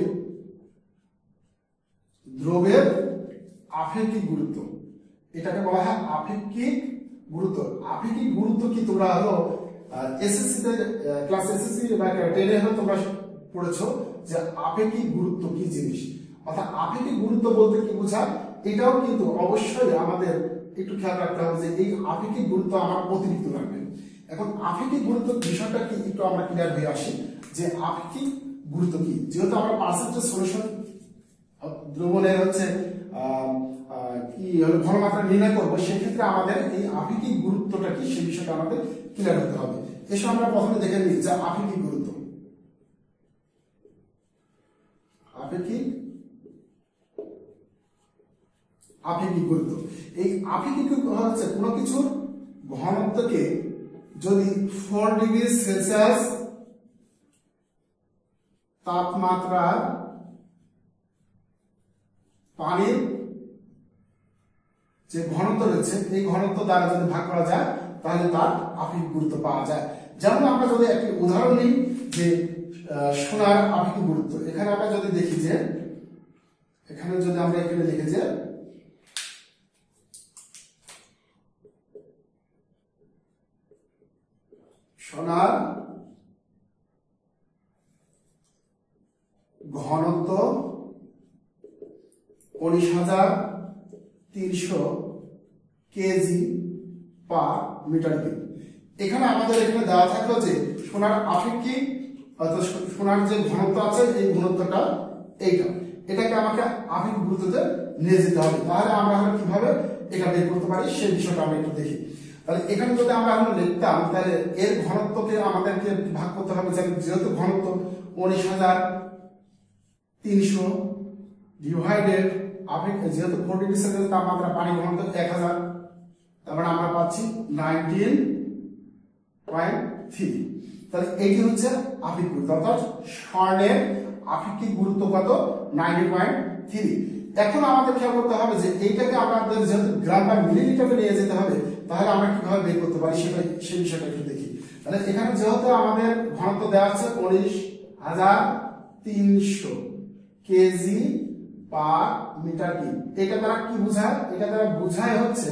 আপেক্ষিক গুরুত্ব, এটাকে বলা হয় আপেক্ষিক গুরুত্ব। আপেক্ষিক গুরুত্ব কি তোমরা হলো এসএসসি তে ক্লাস এসএসসি বা 10 এ হলো তোমরা পড়েছো যে আপেক্ষিক গুরুত্ব কি জিনিস, অর্থাৎ আপেক্ষিক গুরুত্ব বলতে কি বোঝায় এটাও কিন্তু অবশ্যই আমাদের একটু খেয়াল রাখতে হবে যে এই আপেক্ষিক গুরুত্ব আমার অতিরিক্ত লাগবে। এখন আপেক্ষিক গুরুত্ব বিষয়টা কি একটু আমরা ক্লিয়ার হয়ে আসি যে আপেক্ষিক গুরুত্ব কি। যেহেতু আমরা পার্সেন্টেজ সলিউশন দ্রবণের হচ্ছে কি হলো ঘনমাত্রা নির্ণয় করবো, সেক্ষেত্রে আমাদের এই আপেক্ষিক গুরুত্বটা কি সেই বিষয়টা আমাদের ক্লিয়ার হতে হবে। এসব আমরা প্রথমে দেখে নিই যে আপেক্ষিক গুরুত্ব। আপেক্ষিক গুরুত্ব, এই আপেক্ষিক হচ্ছে কোনো কিছুর ঘনত্বকে যদি 4 ডিগ্রি সেলসিয়াস তাপমাত্রার পানির যে ঘনত্ব রয়েছে এই ঘনত্ব দ্বারা যদি ভাগ করা যায় তাহলে তার আপেক্ষিক গুরুত্ব পাওয়া যায়। যেমন আমরা যদি একটি উদাহরণ নিই যে সোনার আপেক্ষিক গুরুত্ব, এখানে আমরা যদি দেখি যে এখানে যদি আমরা এখানে লিখি যে সোনার ঘনত্ব 19,300 কেজি পার মিটার কিউব। এখানে আমাদের এখানে দেওয়া থাকলো যে সোনার আপেক্ষিক অর্থাৎ সোনার যে ঘনত্ব আছে এই ঘনত্বটা এইটা, এটাকে আমাকে আপেক্ষিক গুরুত্বতে নিয়ে যেতে হবে। তাহলে আমরা কিভাবে এটা বের করতে পারি সেই বিষয়টা আমরা একটু দেখি। তাহলে এখানে যদি আমরা লিখতাম তাহলে এর ঘনত্বকে আমাদেরকে ভাগ করতে হবে, যেহেতু ঘনত্ব 19,300 ডিভাইডেড আপেক্ষিক যেহেতু 4 ডিগ্রি সেলসিয়াস তাপমাত্রা পানি ঘনত্ব 1000, তারপরে আমরা পাচ্ছি 19.3। তাহলে এইটি হচ্ছে আপেক্ষিক গুরুত্ব, অর্থাৎ স্বর্ণের আপেক্ষিক গুরুত্ব কত 19.3। এখন আমাদের খেয়াল করতে হবে যে এইটাকে আমাদের যেহেতু গ্রাম বা মিলিলিটারে নিয়ে যেতে হবে, তাহলে আমরা কিভাবে বের করতে পারি সেই বিষয়টা একটু দেখি। তাহলে এখানে যেহেতু আমাদের ঘনত্ব দেওয়া আছে 19,300 কেজি পার মিটার কিউব, এটা দ্বারা কি বোঝায়? এটা দ্বারা বোঝায় হচ্ছে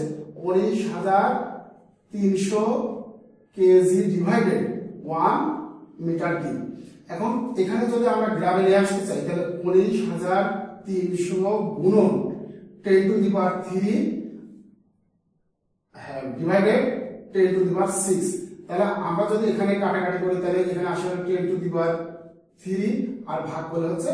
19,300 কেজি ডিভাইডেড 1 মিটার কিউব। এখন এখানে যদি আমরা গ্রামে নিয়ে আসতে চাই তাহলে 19,300 গুণন 10 to the power 3 divided 10 to the power 6। তাহলে আমরা যদি এখানে কাটাকাটি করি তাহলে এখানে আসলে 10 টু দি পাওয়ার 3 আর ভাগ করলে হচ্ছে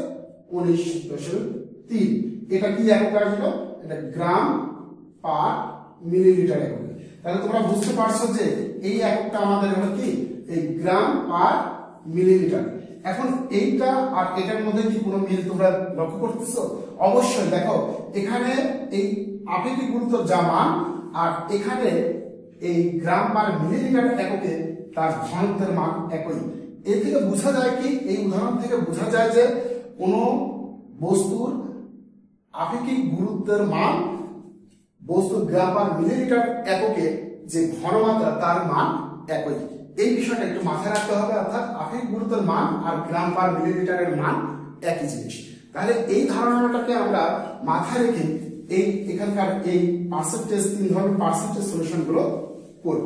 19.3। এটা কি একক আসলো? এটা গ্রাম পার মিলিলিটার একক। তাহলে তোমরা বুঝতে পারছো যে এই এককটা আমাদের হলো কি এই গ্রাম পার মিলিলিটার। এখন এইটা আর এটার মধ্যে কি কোনো মিল তোমরা লক্ষ্য করতেছো? অবশ্যই দেখো এখানে এই আপেক্ষিক গুরুত্ব যা মান আর এখানে এই গ্রাম পার মিলিলিটার এককে তার ঘনত্বের মান একই। এর থেকে বোঝা যায় কি, এই উদাহরণ থেকে বোঝা যায় যে কোনো বস্তুর আপেক্ষিক গুরুত্বের মান বস্তুর গ্রাম পার মিলিলিটার এককে যে ঘনমাত্রা তার মান একই। এই বিষয়টা একটু মাথায় রাখতে হবে, অর্থাৎ আপেক্ষিক গুরুত্বের মান আর গ্রাম পার মিলিলিটারের মান একই জিনিস। তাহলে এই ধারণাটাকে আমরা মাথায় রেখে এই এখানকার এই পার্সেন্টেজ 3 ধরনের পার্সেন্টেজ সলিউশন গুলো করব।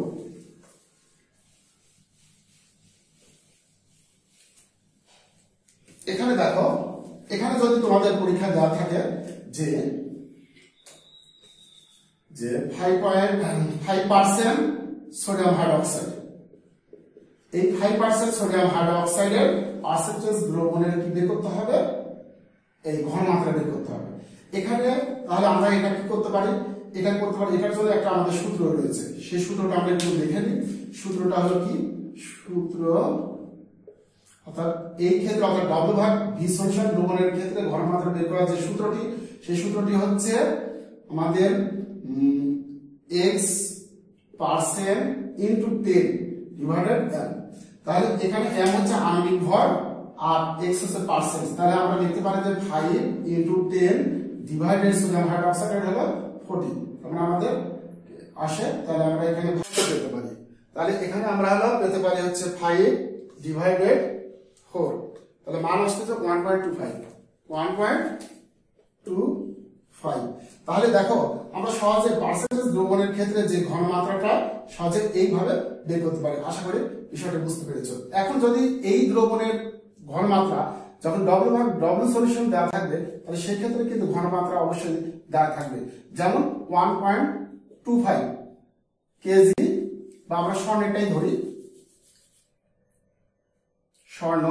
এখানে দেখো, এখানে যদি তোমাদের পরীক্ষা দেওয়া থাকে যে 5.5% সোডিয়াম হাইড্রোক্সাইড, এই 5% সোডিয়াম হাইড্রোক্সাইডের পার্সেন্টেজ দ্রবণের কি বের করতে হবে? এই ঘনমাত্রা বের করতে হবে। এখানে তাহলে আমরা এটা কি করতে পারি? এটা করতে পারি, এটার জন্য একটা আমাদের সূত্র রয়েছে, সেই সূত্রটা আমরা একটু দেখে নিই। সূত্রটা হলো কি? সূত্র অর্থাৎ এই ক্ষেত্রে অর্থাৎ ডব্লিউ ভাগ ভি সলিউশন দ্রবণের ক্ষেত্রে ঘনমাত্রা বের করার যে সূত্রটি, সেই সূত্রটি হচ্ছে আমাদের x% ইনটু 10 ডিভাইডেড m। তাহলে এখানে m হচ্ছে আণবিক ভর আর x হচ্ছে পার্সেন্ট। তাহলে আমরা লিখতে পারি যে 5 ইনটু 10 ডিভাইডেড সোডিয়াম হাইড্রোক্সাইড হলো 40। তখন আমাদের আসে, তাহলে আমরা এখানে ভাগ পেতে পারি। তাহলে এখানে আমরা হলো পেতে পারি হচ্ছে 5 ডিভাইডেড 4, তাহলে মান আসতেছে 1.25, 1.25। তাহলে দেখো আমরা সহজে পার্সেন্টেজ দ্রবণের ক্ষেত্রে যে ঘনমাত্রাটা সহজে এইভাবে বের করতে পারি। আশা করি বিষয়টা বুঝতে পেরেছো। এখন যদি এই দ্রবণের ঘনমাত্রা যখন ডব্লিউ সলিউশন দেওয়া থাকবে, তাহলে সেই ক্ষেত্রে কিন্তু ঘনমাত্রা অবশ্যই দেওয়া থাকবে। যেমন 1.25 কেজি, বা আমরা স্বর্ণেরটাই ধরি, স্বর্ণ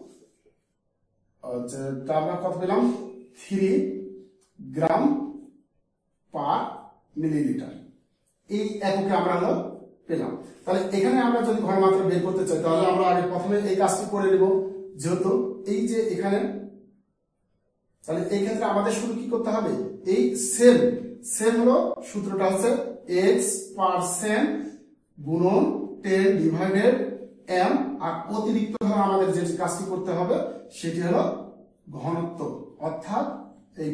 আমরা কত পেলাম 3 গ্রাম পার মিলিলিটার, এই এককে আমরা হলো পেলাম। তাহলে এখানে আমরা যদি ঘনমাত্রা বের করতে চাই, তাহলে আমরা আগে প্রথমে এই কাজটি করে নেব। যেহেতু এই যে এখানে, তাহলে এই ক্ষেত্রে আমাদের শুধু কি করতে হবে, এই সেম হলো সূত্রটা হচ্ছে x% গুণন 10 ডিভাইডেড m, আর অতিরিক্ত ভাবে আমাদের যে কাজটি করতে হবে সেটি হলো ঘনত্ব, অর্থাৎ এই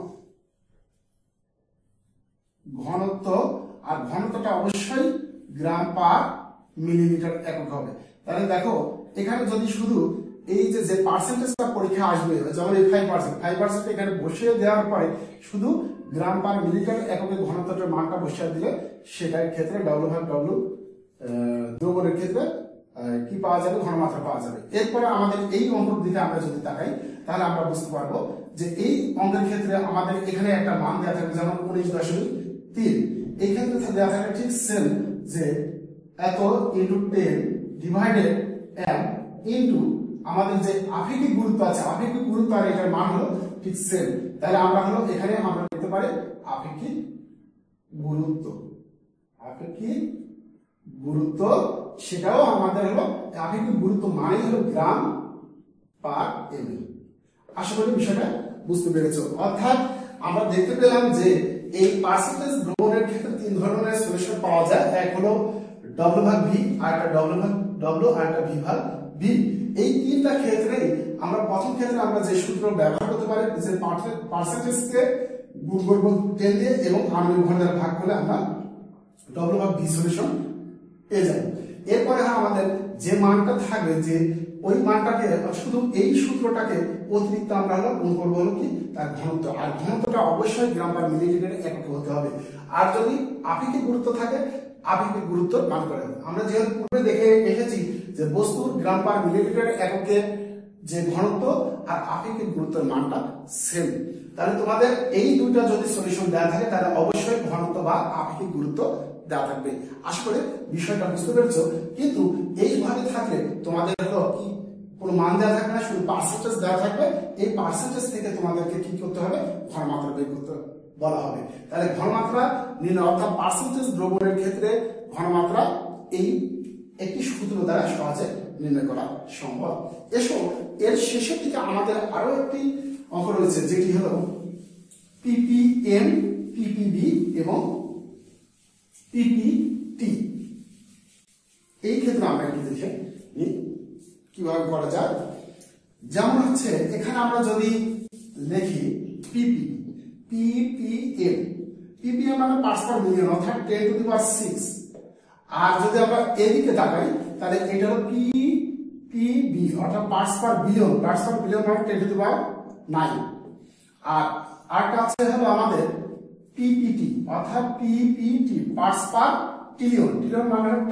ঘনত্ব, আর ঘনত্বটা অবশ্যই গ্রাম পার মিলিলিটার একক হবে। তাহলে দেখো এখানে যদি শুধু এই যে পার্সেন্টেজটা পরীক্ষা আসবে, যেমন এই 5% এখানে বসিয়ে দেওয়ার পরে শুধু গ্রাম পার মিলিলিটার এককে ঘনত্বটার মানটা বসিয়ে দিলে সেটার ক্ষেত্রে W/W দ্রবণের ক্ষেত্রে কি পাওয়া যাবে, ঘনমাত্রা পাওয়া যাবে। এরপরে আমাদের এই অঙ্কের দিকে আমরা যদি তাকাই, তাহলে আমরা বুঝতে পারবো যে এই অঙ্কের ক্ষেত্রে আমাদের এখানে একটা মান দেওয়া থাকবে, যেমন 19.3। এই ক্ষেত্রে দেওয়া থাকে ঠিক সেম, যে এত ইন্টু 10 ডিভাইডেড m ইন্টু আমাদের যে আপেক্ষিক গুরুত্ব আছে, আপেক্ষিক গুরুত্ব আর এটার মান হলো ঠিক সেম। তাহলে আমরা হলো এখানে আমরা পেতে পারি আপেক্ষিক গুরুত্ব, সেটাও আমাদের হলো আপেক্ষিক গুরুত্ব মানে হলো গ্রাম পার এমএল। আশা করি বিষয়টা বুঝতে পেরেছো। অর্থাৎ আমরা দেখতে পেলাম যে এই পার্সেন্টেজ দ্রবণের ক্ষেত্রে 3 ধরনের সলিউশন পাওয়া যায়। এক হলো W/V, আরেকটা W/W, আরেকটা V/V। এই তিনটা ক্ষেত্রে আমরা প্রথম ক্ষেত্রে আমরা যে সূত্র ব্যবহার করতে পারি, যে পার্সেন্টেজকে গুণ করব 10 দিয়ে এবং আণবিক ভর দ্বারা ভাগ করলে আমরা W/V সলিউশন পেয়ে যাই। এরপরে আমাদের যে মানটা থাকবে, যে ওই মানটাকে শুধু এই সূত্রটাকে অতিরিক্ত আমরা হলো গুণ করবো হলো কি তার ঘনত্ব, আর ঘনত্বটা অবশ্যই গ্রাম পার মিলিলিটারে এককে হতে হবে। আর যদি আপেক্ষিক গুরুত্ব থাকে, আপেক্ষিক গুরুত্ব মান করে হবে। আমরা যেহেতু পূর্বে দেখে এসেছি যে বস্তুর গ্রাম পার মিলিলিটার এককে যে ঘনত্ব আর আপেক্ষিক গুরুত্বের মানটা সেম। তাহলে তোমাদের এই দুইটা যদি সলিউশন দেওয়া থাকে, তাহলে অবশ্যই ঘনত্ব বা আপেক্ষিক গুরুত্ব দেওয়া থাকবে। আশা করি বিষয়টা বুঝতে পেরেছো। কিন্তু এইভাবে থাকলে তোমাদের হলো কি কোনো মান দেওয়া থাকবে না, শুধু পার্সেন্টেজ দেওয়া থাকবে। এই পার্সেন্টেজ থেকে তোমাদেরকে কি করতে হবে, ঘনমাত্রা বের করতে বলা হবে। তাহলে ঘনমাত্রা নির্ণয়, অর্থাৎ পার্সেন্টেজ দ্রবণের ক্ষেত্রে ঘনমাত্রা এই একটি সূত্র দ্বারা সহজে নির্ণয় করা সম্ভব। এসো এর শেষের দিকে আমাদের আরো একটি অঙ্ক রয়েছে, যেটি হলো ppm, ppb এবং ppt। এই ক্ষেত্রে আমরা একটু দেখে নিই কিভাবে করা যায়। যেমন হচ্ছে এখানে আমরা যদি লিখি ppm মানে পার্টস পার মিলিয়ন, অর্থাৎ 10⁶। আর যদি আমরা এদিকে তাকাই, তাহলে এটা হলো ppb, অর্থাৎ পার্টস পার বিলিয়ন মানে 10⁹। আর আরেকটা আছে হলো আমাদের ppt, অর্থাৎ ppt পার্টস পার ট্রিলিয়ন মানে হলো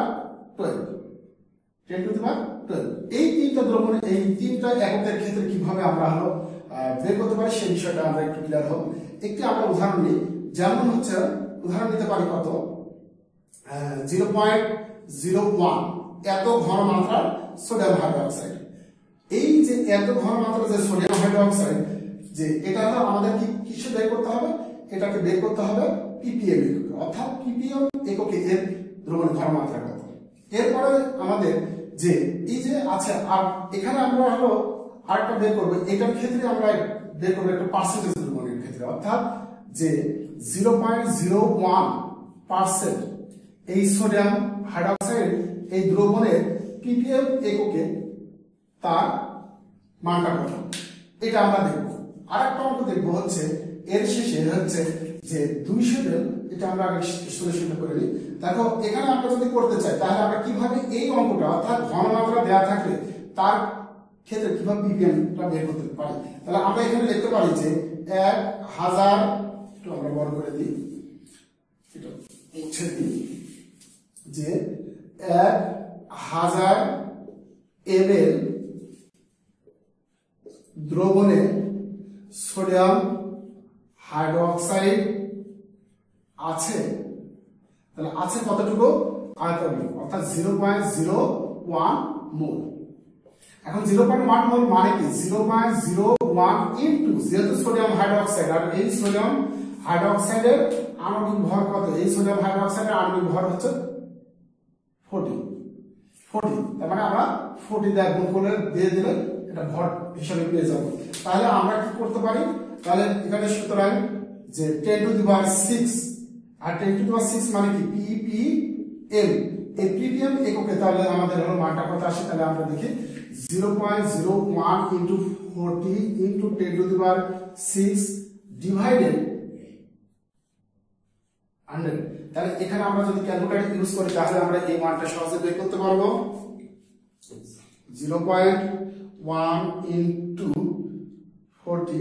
10⁻12। এই তিনটা দ্রবণের এই তিনটা এককের ক্ষেত্রে কিভাবে আমরা হলো বের করতে পারি সেই বিষয়টা আমরা একটু ক্লিয়ার হব। একটি আমরা উদাহরণ নিই। যেমন হচ্ছে উদাহরণ নিতে পারি কত 0.01 এত ঘনমাত্রার সোডিয়াম হাইড্রোক্সাইড। এই যে এত ঘনমাত্রার যে সোডিয়াম হাইড্রোক্সাইড, যে এটা হলো আমাদের কিসে বের করতে হবে, এটাকে বের করতে হবে ppm এককে, অর্থাৎ ppm এককে এর দ্রবণের ঘনমাত্রা কত। এরপরে আমাদের যে এই যে আছে, আর এখানে আমরা হলো আরেকটা বের করবো। এটার ক্ষেত্রে আমরা বের করবো একটা পার্সেন্টেজ দ্রবণের ক্ষেত্রে, অর্থাৎ যে 0.01% এই সোডিয়াম হাইড্রোক্সাইড এই দ্রবণের ppm এককে তার মানটা কত, এটা আমরা দেখবো। আরেকটা অঙ্ক দেখবো হচ্ছে এর শেষে হচ্ছে যে 200 এটা আমরা আগে সলিউশনটা করে নিই। দেখো এখানে আমরা যদি করতে চাই তাহলে আমরা কিভাবে এই অঙ্কটা অর্থাৎ ঘনমাত্রা দেওয়া থাকলে তার ক্ষেত্রে কিভাবে ppmটা বের করতে পারি। তাহলে আমরা এখানে লিখতে পারি যে 1000, একটু আমরা বড় করে দিই, এটা মুছে দিই, যে 1000 ml দ্রবণে সোডিয়াম হাইড্রোক্সাইড আছে। তাহলে আছে কতটুকু? আয়তন, অর্থাৎ 0.01 মোল। এখন 0.1 মোল মানে কি? 0.01 ইনটু, যেহেতু সোডিয়াম হাইড্রোক্সাইড, আর এই সোডিয়াম হাইড্রোক্সাইডের আণবিক ভর কত? এই সোডিয়াম হাইড্রোক্সাইডের আণবিক ভর হচ্ছে 40। তার মানে আমরা 40 দিয়ে গুণ করে দিয়ে দিলে এটা ভর হিসাবে পেয়ে যাব। তাহলে আমরা কি করতে পারি? তাহলে এখানে সুতরাং যে 10 to the power 6, R 10 to the power 6 মানে কি? ppm। এই ppm এককে তাহলে আমাদের হলো মানটা কত আসে? তাহলে আমরা দেখি 0.01 into 40 into 10 to the power 6 divided 100। তাহলে এখানে আমরা যদি ক্যালকুলেটর ইউজ করি তাহলে আমরা এই মানটা সহজে বের করতে পারবো। 0.1 ইনটু 40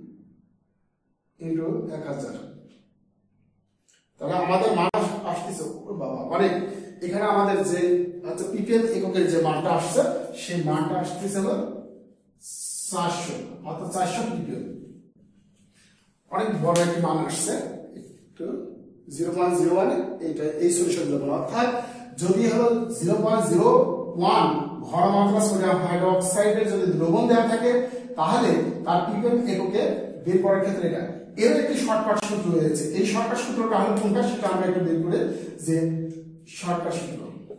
ইনটু 1000, তাহলে আমাদের মান আসতেছে বাবা অনেক। এখানে আমাদের যে আচ্ছা ppm এককের যে মানটা আসছে সেই মানটা আসতেছে হলো 400, অর্থাৎ 400 ppm। অনেক বড় একটি মান আসছে। একটু 0.01 এইটা এই সলিউশন দেবো, অর্থাৎ যদি হলো 0.01 ঘনমাত্রা সোডিয়াম হাইড্রোক্সাইডের যদি দ্রবণ দেওয়া থাকে তাহলে তার ppm এককে বের করার ক্ষেত্রে এটা এর একটি শর্টকাট সূত্র রয়েছে। এই শর্টকাট সূত্রটা হলো কোনটা সেটা আমরা একটু বের করে, যে শর্টকাট সূত্র,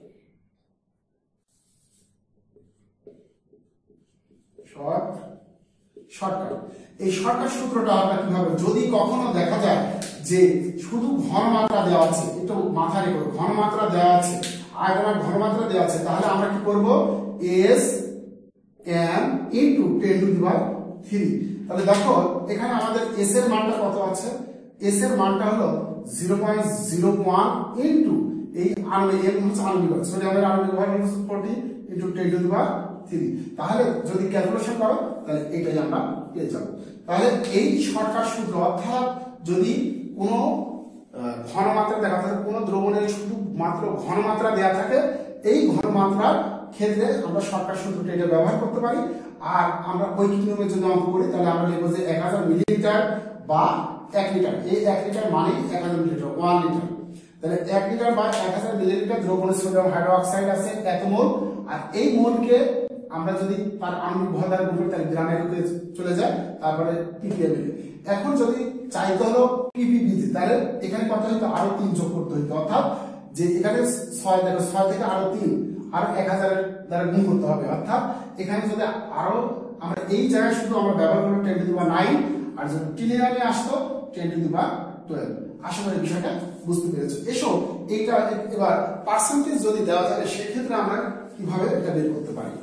শর্টকাট। এই শর্টকাট সূত্রটা আমরা কিভাবে, যদি কখনো দেখা যায় যে শুধু ঘনমাত্রা দেওয়া আছে, একটু মাথায় রেখো, ঘনমাত্রা দেওয়া আছে, আয়তনের ঘনমাত্রা দেওয়া আছে, তাহলে আমরা কি করব? s m into 10 to the power 3। তাহলে দেখো এখানে আমাদের s এর মানটা কত আছে? s এর মানটা হলো 0.01 ইনটু এই আণবিক m হচ্ছে আণবিক ভর, সোডিয়ামের আণবিক ভর হচ্ছে 40 ইনটু 10 টু দি পাওয়ার 3। তাহলে যদি ক্যালকুলেশন করো তাহলে এটাই আমরা পেয়ে যাব। তাহলে এই শর্টকাট সূত্র, অর্থাৎ যদি কোনো ঘনমাত্রা দেখা থাকে, কোনো দ্রবণের শুধু মাত্র ঘনমাত্রা দেওয়া থাকে, এই ঘনমাত্রার ক্ষেত্রে আমরা শর্টকাট সূত্রটা এটা ব্যবহার করতে পারি। আর আমরা ঐকিক নিয়মে যদি অঙ্ক করি তাহলে আমরা লিখব যে 1000 মিলিলিটার বা 1 লিটার, এই 1 লিটার মানে 1000 মিলিলিটার, 1 লিটার। তাহলে 1 লিটার বা 1000 মিলিলিটার দ্রবণে সোডিয়াম হাইড্রোক্সাইড আছে এত মোল, আর এই মোলকে আমরা যদি তার আণবিক ভর দ্বারা গুণ করি তাহলে গ্রাম এককে চলে যায়, তারপরে ppm। এখন যদি চাইতে হলো ppb তে, তাহলে এখানে কত হইতো? আরো 3 যোগ করতে হইতো, অর্থাৎ যে এখানে 6 দেখো, 6 থেকে আরো 3 আর 1000 দ্বারা গুণ করতে হবে, অর্থাৎ এখানে যদি আরো আমরা এই জায়গায় শুধু আমরা ব্যবহার করব 10 টু দি পাওয়ার 9, আর যদি ট্রিলিয়নে আসতো 10 টু দি পাওয়ার 12। আশা করি বিষয়টা বুঝতে পেরেছো। এসো এইটা এবার পার্সেন্টেজ যদি দেওয়া থাকে সেক্ষেত্রে আমরা কিভাবে এটা বের করতে পারি।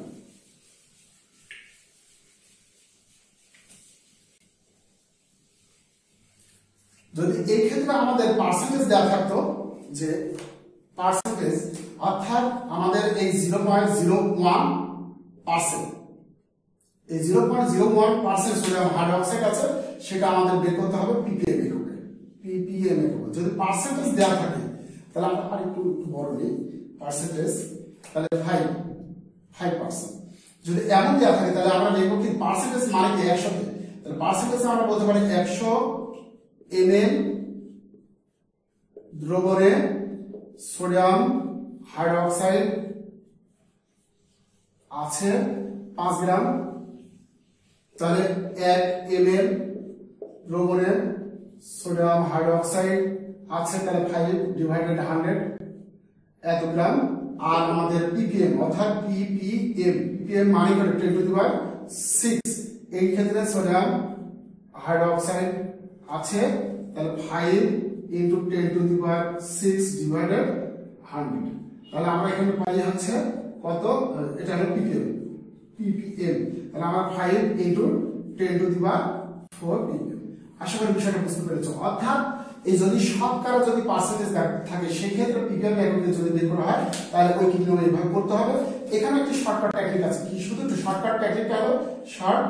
যদি এই ক্ষেত্রে আমাদের পার্সেন্টেজ দেওয়া থাকতো, যে পার্সেন্টেজ অর্থাৎ আমাদের এই 0.01%, এই 0.01% সোডিয়াম হাইড্রোক্সাইড আছে, সেটা আমাদের বের করতে হবে ppm এককে। যদি পার্সেন্টেজ দেওয়া থাকে তাহলে আমরা আরেকটু বড় নিই পার্সেন্টেজ, তাহলে 5%। যদি এমন দেওয়া থাকে তাহলে আমরা লিখব কি? পার্সেন্টেজ মানে কি? 100 তে, তাহলে পার্সেন্টেজ আমরা বলতে পারি 100 ml দ্রবণে সোডিয়াম হাইড্রোক্সাইড আছে 5 গ্রাম। তাহলে 1 ml দ্রবণে সোডিয়াম হাইড্রোক্সাইড আছে, তাহলে 5 ডিভাইডেড 100 এত গ্রাম। আর আমাদের ppm অর্থাৎ ppm মানে করে 10 টু দি পাওয়ার 6, এই ক্ষেত্রে সোডিয়াম হাইড্রোক্সাইড আছে, তাহলে 5 into 10 to the power 6 divided 100। তাহলে আমরা এখানে পাই হচ্ছে কত? এটা হলো ppm। তাহলে আমরা 5 into 10 to the power 4 ppm। আশা করি বিষয়টা বুঝতে পেরেছো। অর্থাৎ এই যদি শতকরা যদি পার্সেন্টেজ থাকে সেই ক্ষেত্রে পিপিএম এককে যদি বের করা হয় তাহলে ওই কি নিয়মে এভাবে করতে হবে। এখানে একটি শর্টকাট টেকনিক আছে, কি শুধু শর্টকাট টেকনিকটা হলো শর্ট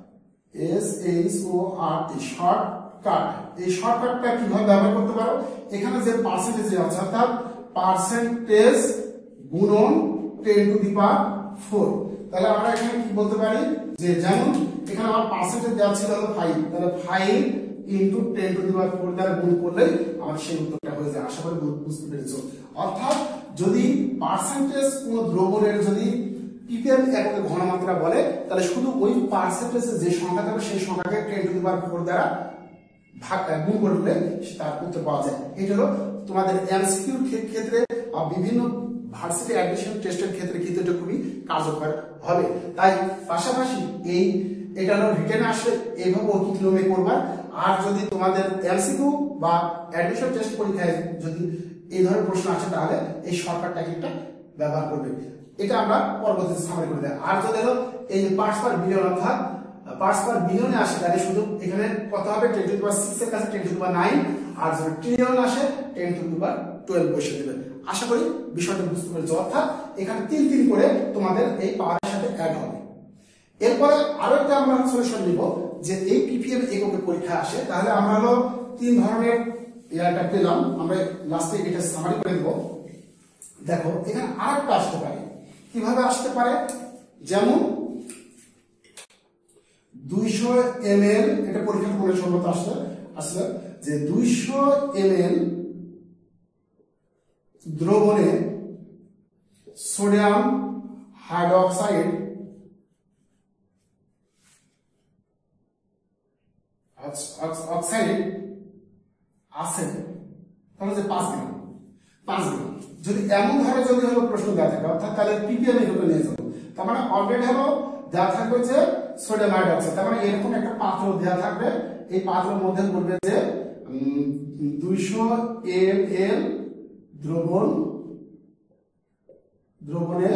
SHORT শর্টকাট। এই শর্টকাটটা কিভাবে ব্যবহার করতে পারো, এখানে যে পার্সেন্টেজ আছে অর্থাৎ পার্সেন্টেজ গুণন 10 টু দি পাওয়ার 4, তাহলে আমরা এখানে কি বলতে পারি যে যেমন এখানে আমার পার্সেন্টেজ দেওয়া ছিল হলো 5, তাহলে 5 ইনটু 10 টু দি পাওয়ার 4 দ্বারা গুণ করলে আমার সেই উত্তরটা হয়ে যায়। আশা করি বুঝতে পেরেছো। অর্থাৎ যদি পার্সেন্টেজ কোন দ্রবণের যদি পিপিএম এককে ঘনমাত্রা বলে তাহলে শুধু ওই পার্সেন্টেজে যে সংখ্যা থাকবে সেই সংখ্যাকে 10 টু দি পাওয়ার 4 দ্বারা গুণ করলে তার উত্তর পাওয়া যায়। এটা হলো তোমাদের এমসিকিউর ক্ষেত্রে বিভিন্ন ভার্সিটি অ্যাডমিশন টেস্টের ক্ষেত্রে কিন্তু এটা খুবই কার্যকর হবে। তাই পাশাপাশি এটা হলো রিটেনে আসলে এইভাবে কি নিয়মে করবা। আর যদি তোমাদের এমসিকিউ বা অ্যাডমিশন টেস্ট পরীক্ষায় যদি এই ধরনের প্রশ্ন আসে তাহলে এই শর্টকাট টেকনিকটা ব্যবহার করবে। এটা আমরা পরবর্তীতে সামনে করে দেব। আর যদি হলো এই পার্টস পার বিলিয়ন অর্থাৎ পার্টস পার বিলিয়নে আসে তাহলে শুধু এখানে কত হবে 10 টু দি পাওয়ার 6 এর কাছে 10 টু দি পাওয়ার 9, আর যদি ট্রিলিয়ন আসে 10 টু দি পাওয়ার 12 বসে দেবেন। আশা করি বিষয়টা বুঝতে পেরেছো। অর্থাৎ এখানে 3 করে তোমাদের এই পাওয়ারের সাথে অ্যাড হবে। এরপরে আরো একটা আমরা সলিউশন নিব যে এই পিপিএম এককে পরীক্ষা আসে তাহলে আমরা হলো 3 ধরনের ইয়াটা পেলাম। আমরা লাস্টে এটা সামারি করে দেব। দেখো এখানে আরেকটা আসতে পারে, কিভাবে আসতে পারে, যেমন 200 ml, এটা পরীক্ষা করে সম্মত আসলে যে 200 ml দ্রবণে সোডিয়াম হাইড্রোক্সাইড অক্সাইড আছে তাহলে যে 5 গ্রাম যদি এমন ভাবে যদি হলো প্রশ্ন দেওয়া থাকে অর্থাৎ তাহলে পিপিএম এর উপরে নিয়ে যাবো। তার মানে অলরেডি হলো দেওয়া থাকবে যে সোডিয়াম হাইড্রোক্সাইড, তার মানে এরকম একটা পাত্র দেওয়া থাকবে। এই পাত্রের মধ্যে বলবে যে 200 ml দ্রবণে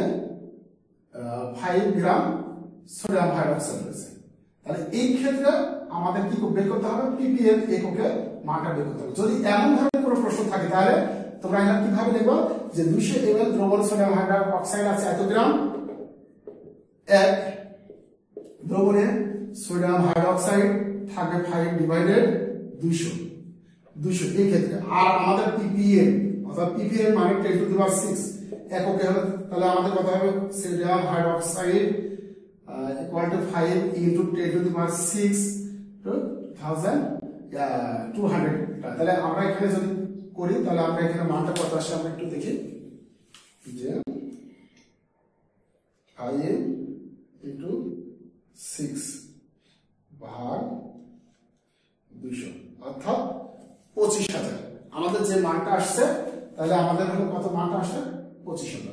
5 গ্রাম সোডিয়াম হাইড্রোক্সাইড রয়েছে। তাহলে এই ক্ষেত্রে আমাদের কি বের করতে হবে, পিপিএম এককে মানটা বের করতে হবে। যদি এমন ধরনের কোনো প্রশ্ন থাকে তাহলে তোমরা এটা কিভাবে লিখবে যে 200 ml দ্রবণ সোডিয়াম হাইড্রোক্সাইড আছে এত গ্রাম, এক দ্রবণে সোডিয়াম হাইড্রোক্সাইড থাকবে 5 ডিভাইডেড 200 এই ক্ষেত্রে। আর আমাদের পিপিএম অর্থাৎ পিপিএম মানে 10 টু দি পাওয়ার 6 এককে হবে, তাহলে আমাদের কত হবে sodium hydroxide equal to 5 into 10 to the power 6 to 1200। তাহলে আমরা এখানে যদি করি তাহলে আমরা এখানে মানটা কত আসে আমরা একটু দেখি যে 5 into 6 ভাগ 200 অর্থাৎ 25,000 আমাদের যে মানটা আসছে। তাহলে আমাদের হলো কত মানটা আসে 25,000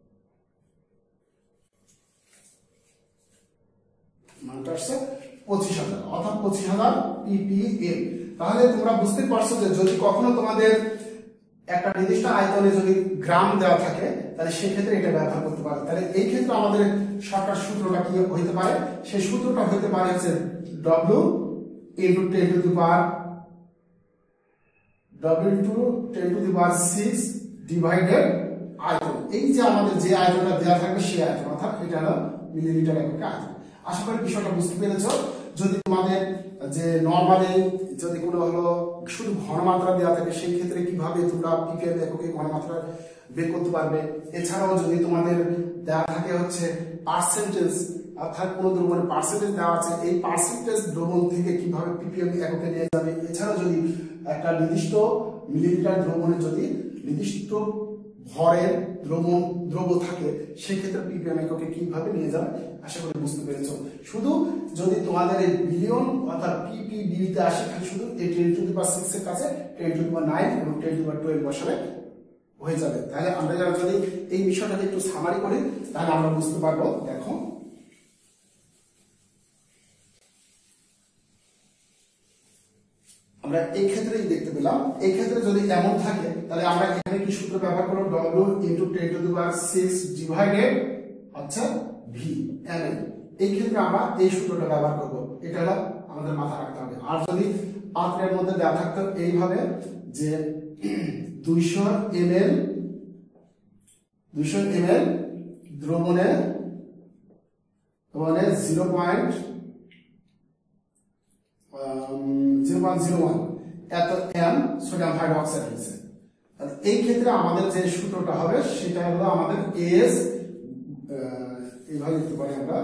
মানটা আসছে 25,000 অর্থাৎ 25,000 ppm। তাহলে তোমরা বুঝতে পারছো যে যদি কখনো তোমাদের একটা নির্দিষ্ট আয়তনে যদি গ্রাম দেওয়া থাকে তাহলে সেই ক্ষেত্রে এটা ব্যবহার করতে পারো। তাহলে এই ক্ষেত্রে আমাদের শর্টকাট সূত্রটা কি হতে পারে, সেই সূত্রটা হতে পারে হচ্ছে W into 10 to the power 6 divided আয়তন। এই যে আমাদের যে আয়তনটা দেওয়া থাকবে সেই আয়তন অর্থাৎ এটা হলো মিলিলিটার এককে আয়তন। আশা করি বিষয়টা বুঝতে পেরেছো। যদি তোমাদের যে নরমালি যদি কোনো হলো শুধু ঘনমাত্রা দেওয়া থাকে সেই ক্ষেত্রে কিভাবে তোমরা পিপিএম এককে ঘনমাত্রা বের করতে পারবে। এছাড়াও যদি তোমাদের দেওয়া থাকে হচ্ছে পার্সেন্টেজ অর্থাৎ কোনো দ্রবণের পার্সেন্টেজ দেওয়া আছে, এই পার্সেন্টেজ দ্রবণ থেকে কিভাবে পিপিএম এককে নিয়ে যাবে। এছাড়াও যদি একটা নির্দিষ্ট মিলিলিটার দ্রবণে যদি নির্দিষ্ট ভরের দ্রব্য থাকে সেক্ষেত্রে পিপিএম এককে কিভাবে নিয়ে যাবে আশা করি বুঝতে পেরেছো। শুধু যদি তোমাদের এই বিলিয়ন অর্থাৎ পিপিবিতে আসে তাহলে শুধু এই 10 টু দি পাওয়ার 6 এর কাছে 10 টু দি পাওয়ার 9 এবং 10 টু দি পাওয়ার 12 বসালে হয়ে যাবে। তাহলে আমরা যদি এই বিষয়টাকে একটু সামারি করি তাহলে আমরা বুঝতে পারবো। দেখো আমরা এই ক্ষেত্রেই দেখতে পেলাম, এই ক্ষেত্রে যদি এমন থাকে তাহলে আমরা এখানে কি সূত্র ব্যবহার করব, W into 10 to the power 6 divided আচ্ছা V ml। এই ক্ষেত্রে আমরা এই সূত্রটা ব্যবহার করব, এটা হলো আমাদের মাথায় রাখতে হবে। আর যদি পাত্রের মধ্যে দেওয়া থাকতো এইভাবে যে 200 ml দ্রবণে 0.01 এত এম সোডিয়াম হাইড্রোক্সাইড আছে। এই ক্ষেত্রে আমাদের যে সূত্রটা হবে সেটা হলো আমাদের এস, এইভাবে লিখতে পারি আমরা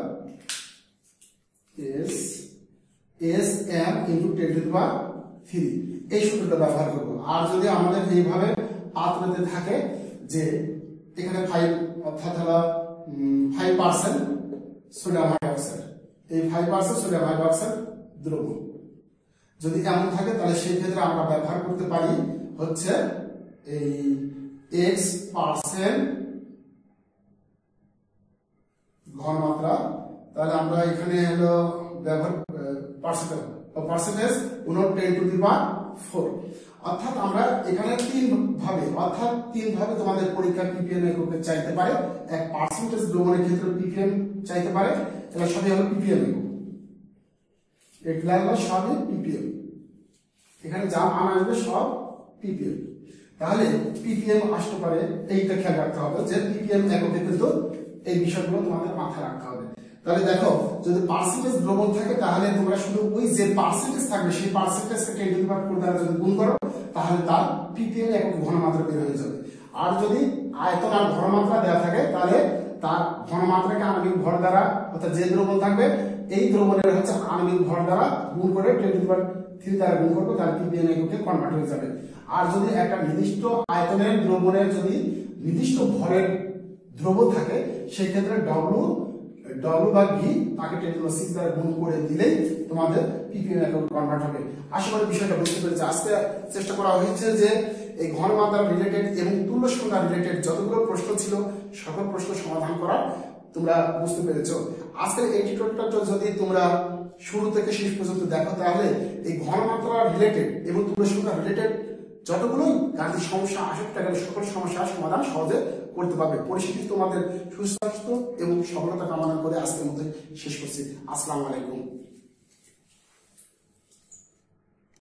এস এম ইন্টু 10⁻³ এই সূত্রটা ব্যবহার করব। আর যদি আমাদের এইভাবে পাত্রতে থাকে যে এখানে 5 অর্থাৎ হলো 5% সোডিয়াম হাইড্রোক্সাইড, এই 5% সোডিয়াম হাইড্রোক্সাইড দ্রবণ যদি এমন থাকে তাহলে সেই ক্ষেত্রে আমরা ব্যবহার করতে পারি হচ্ছে এই x% ঘনমাত্রা। তাহলে আমরা এখানে হলো ব্যবহার পার্সেন্টেজ 10⁻⁴। অর্থাৎ আমরা এখানে তিন ভাবে তোমাদের পরীক্ষা ppm এককে চাইতে পারে। এক পার্সেন্টেজ দ্রবণের ক্ষেত্রে ppm চাইতে পারে, এটা সবই হলো ppm একক, এগুলা হলো সবই ppm, এখানে যা মান আসবে সব ppm। তাহলে ppm আসতে পারে, এইটা খেয়াল রাখতে হবে যে ppm এককে কিন্তু এই বিষয়গুলো তোমাদের মাথায় রাখতে হবে। তাহলে দেখো যদি পার্সেন্টেজ দ্রবণ থাকে তাহলে তোমরা শুধু ওই যে পার্সেন্টেজ থাকবে সেই পার্সেন্টেজকে 10⁻⁴ দ্বারা যদি গুণ করো তাহলে তার ppm একক ঘনমাত্রা বের হয়ে যাবে। আর যদি আয়তন আর ঘনমাত্রা দেওয়া থাকে তাহলে তার ঘনমাত্রাকে আণবিক ভর দ্বারা, অর্থাৎ যে দ্রবণ থাকবে এই দ্রবণের হচ্ছে আণবিক ভর দ্বারা গুণ করে 10⁻³ দ্বারা গুণ করবে, তার ppm এককে কনভার্ট হয়ে যাবে। আর যদি একটা নির্দিষ্ট আয়তনের দ্রবণের যদি নির্দিষ্ট ভরের দ্রবণ থাকে সেই ক্ষেত্রে W/V তাকে 10⁻⁶ দ্বারা গুণ করে দিলেই তোমাদের ppm একক কনভার্ট হবে। আশা করি বিষয়টা বুঝতে পেরেছি। আজকে চেষ্টা করা হয়েছে যে এই ঘনমাত্রা রিলেটেড এবং তুল্য সংখ্যা রিলেটেড যতগুলো প্রশ্ন ছিল সকল প্রশ্ন সমাধান করা তোমরা বুঝতে পেরেছো। আজকের এই টিউটোরিয়ালটা যদি তোমরা শুরু থেকে শেষ পর্যন্ত দেখো তাহলে এই ঘনমাত্রা রিলেটেড এবং তুল্য সংখ্যা রিলেটেড যতগুলোই গাণিতিক সমস্যা আসুক না কেন সকল সমস্যার সমাধান সহজে করতে পারবে। পরিশেষে তোমাদের সুস্বাস্থ্য এবং সফলতা কামনা করে আজকের মতো শেষ করছি। আসসালামু আলাইকুম।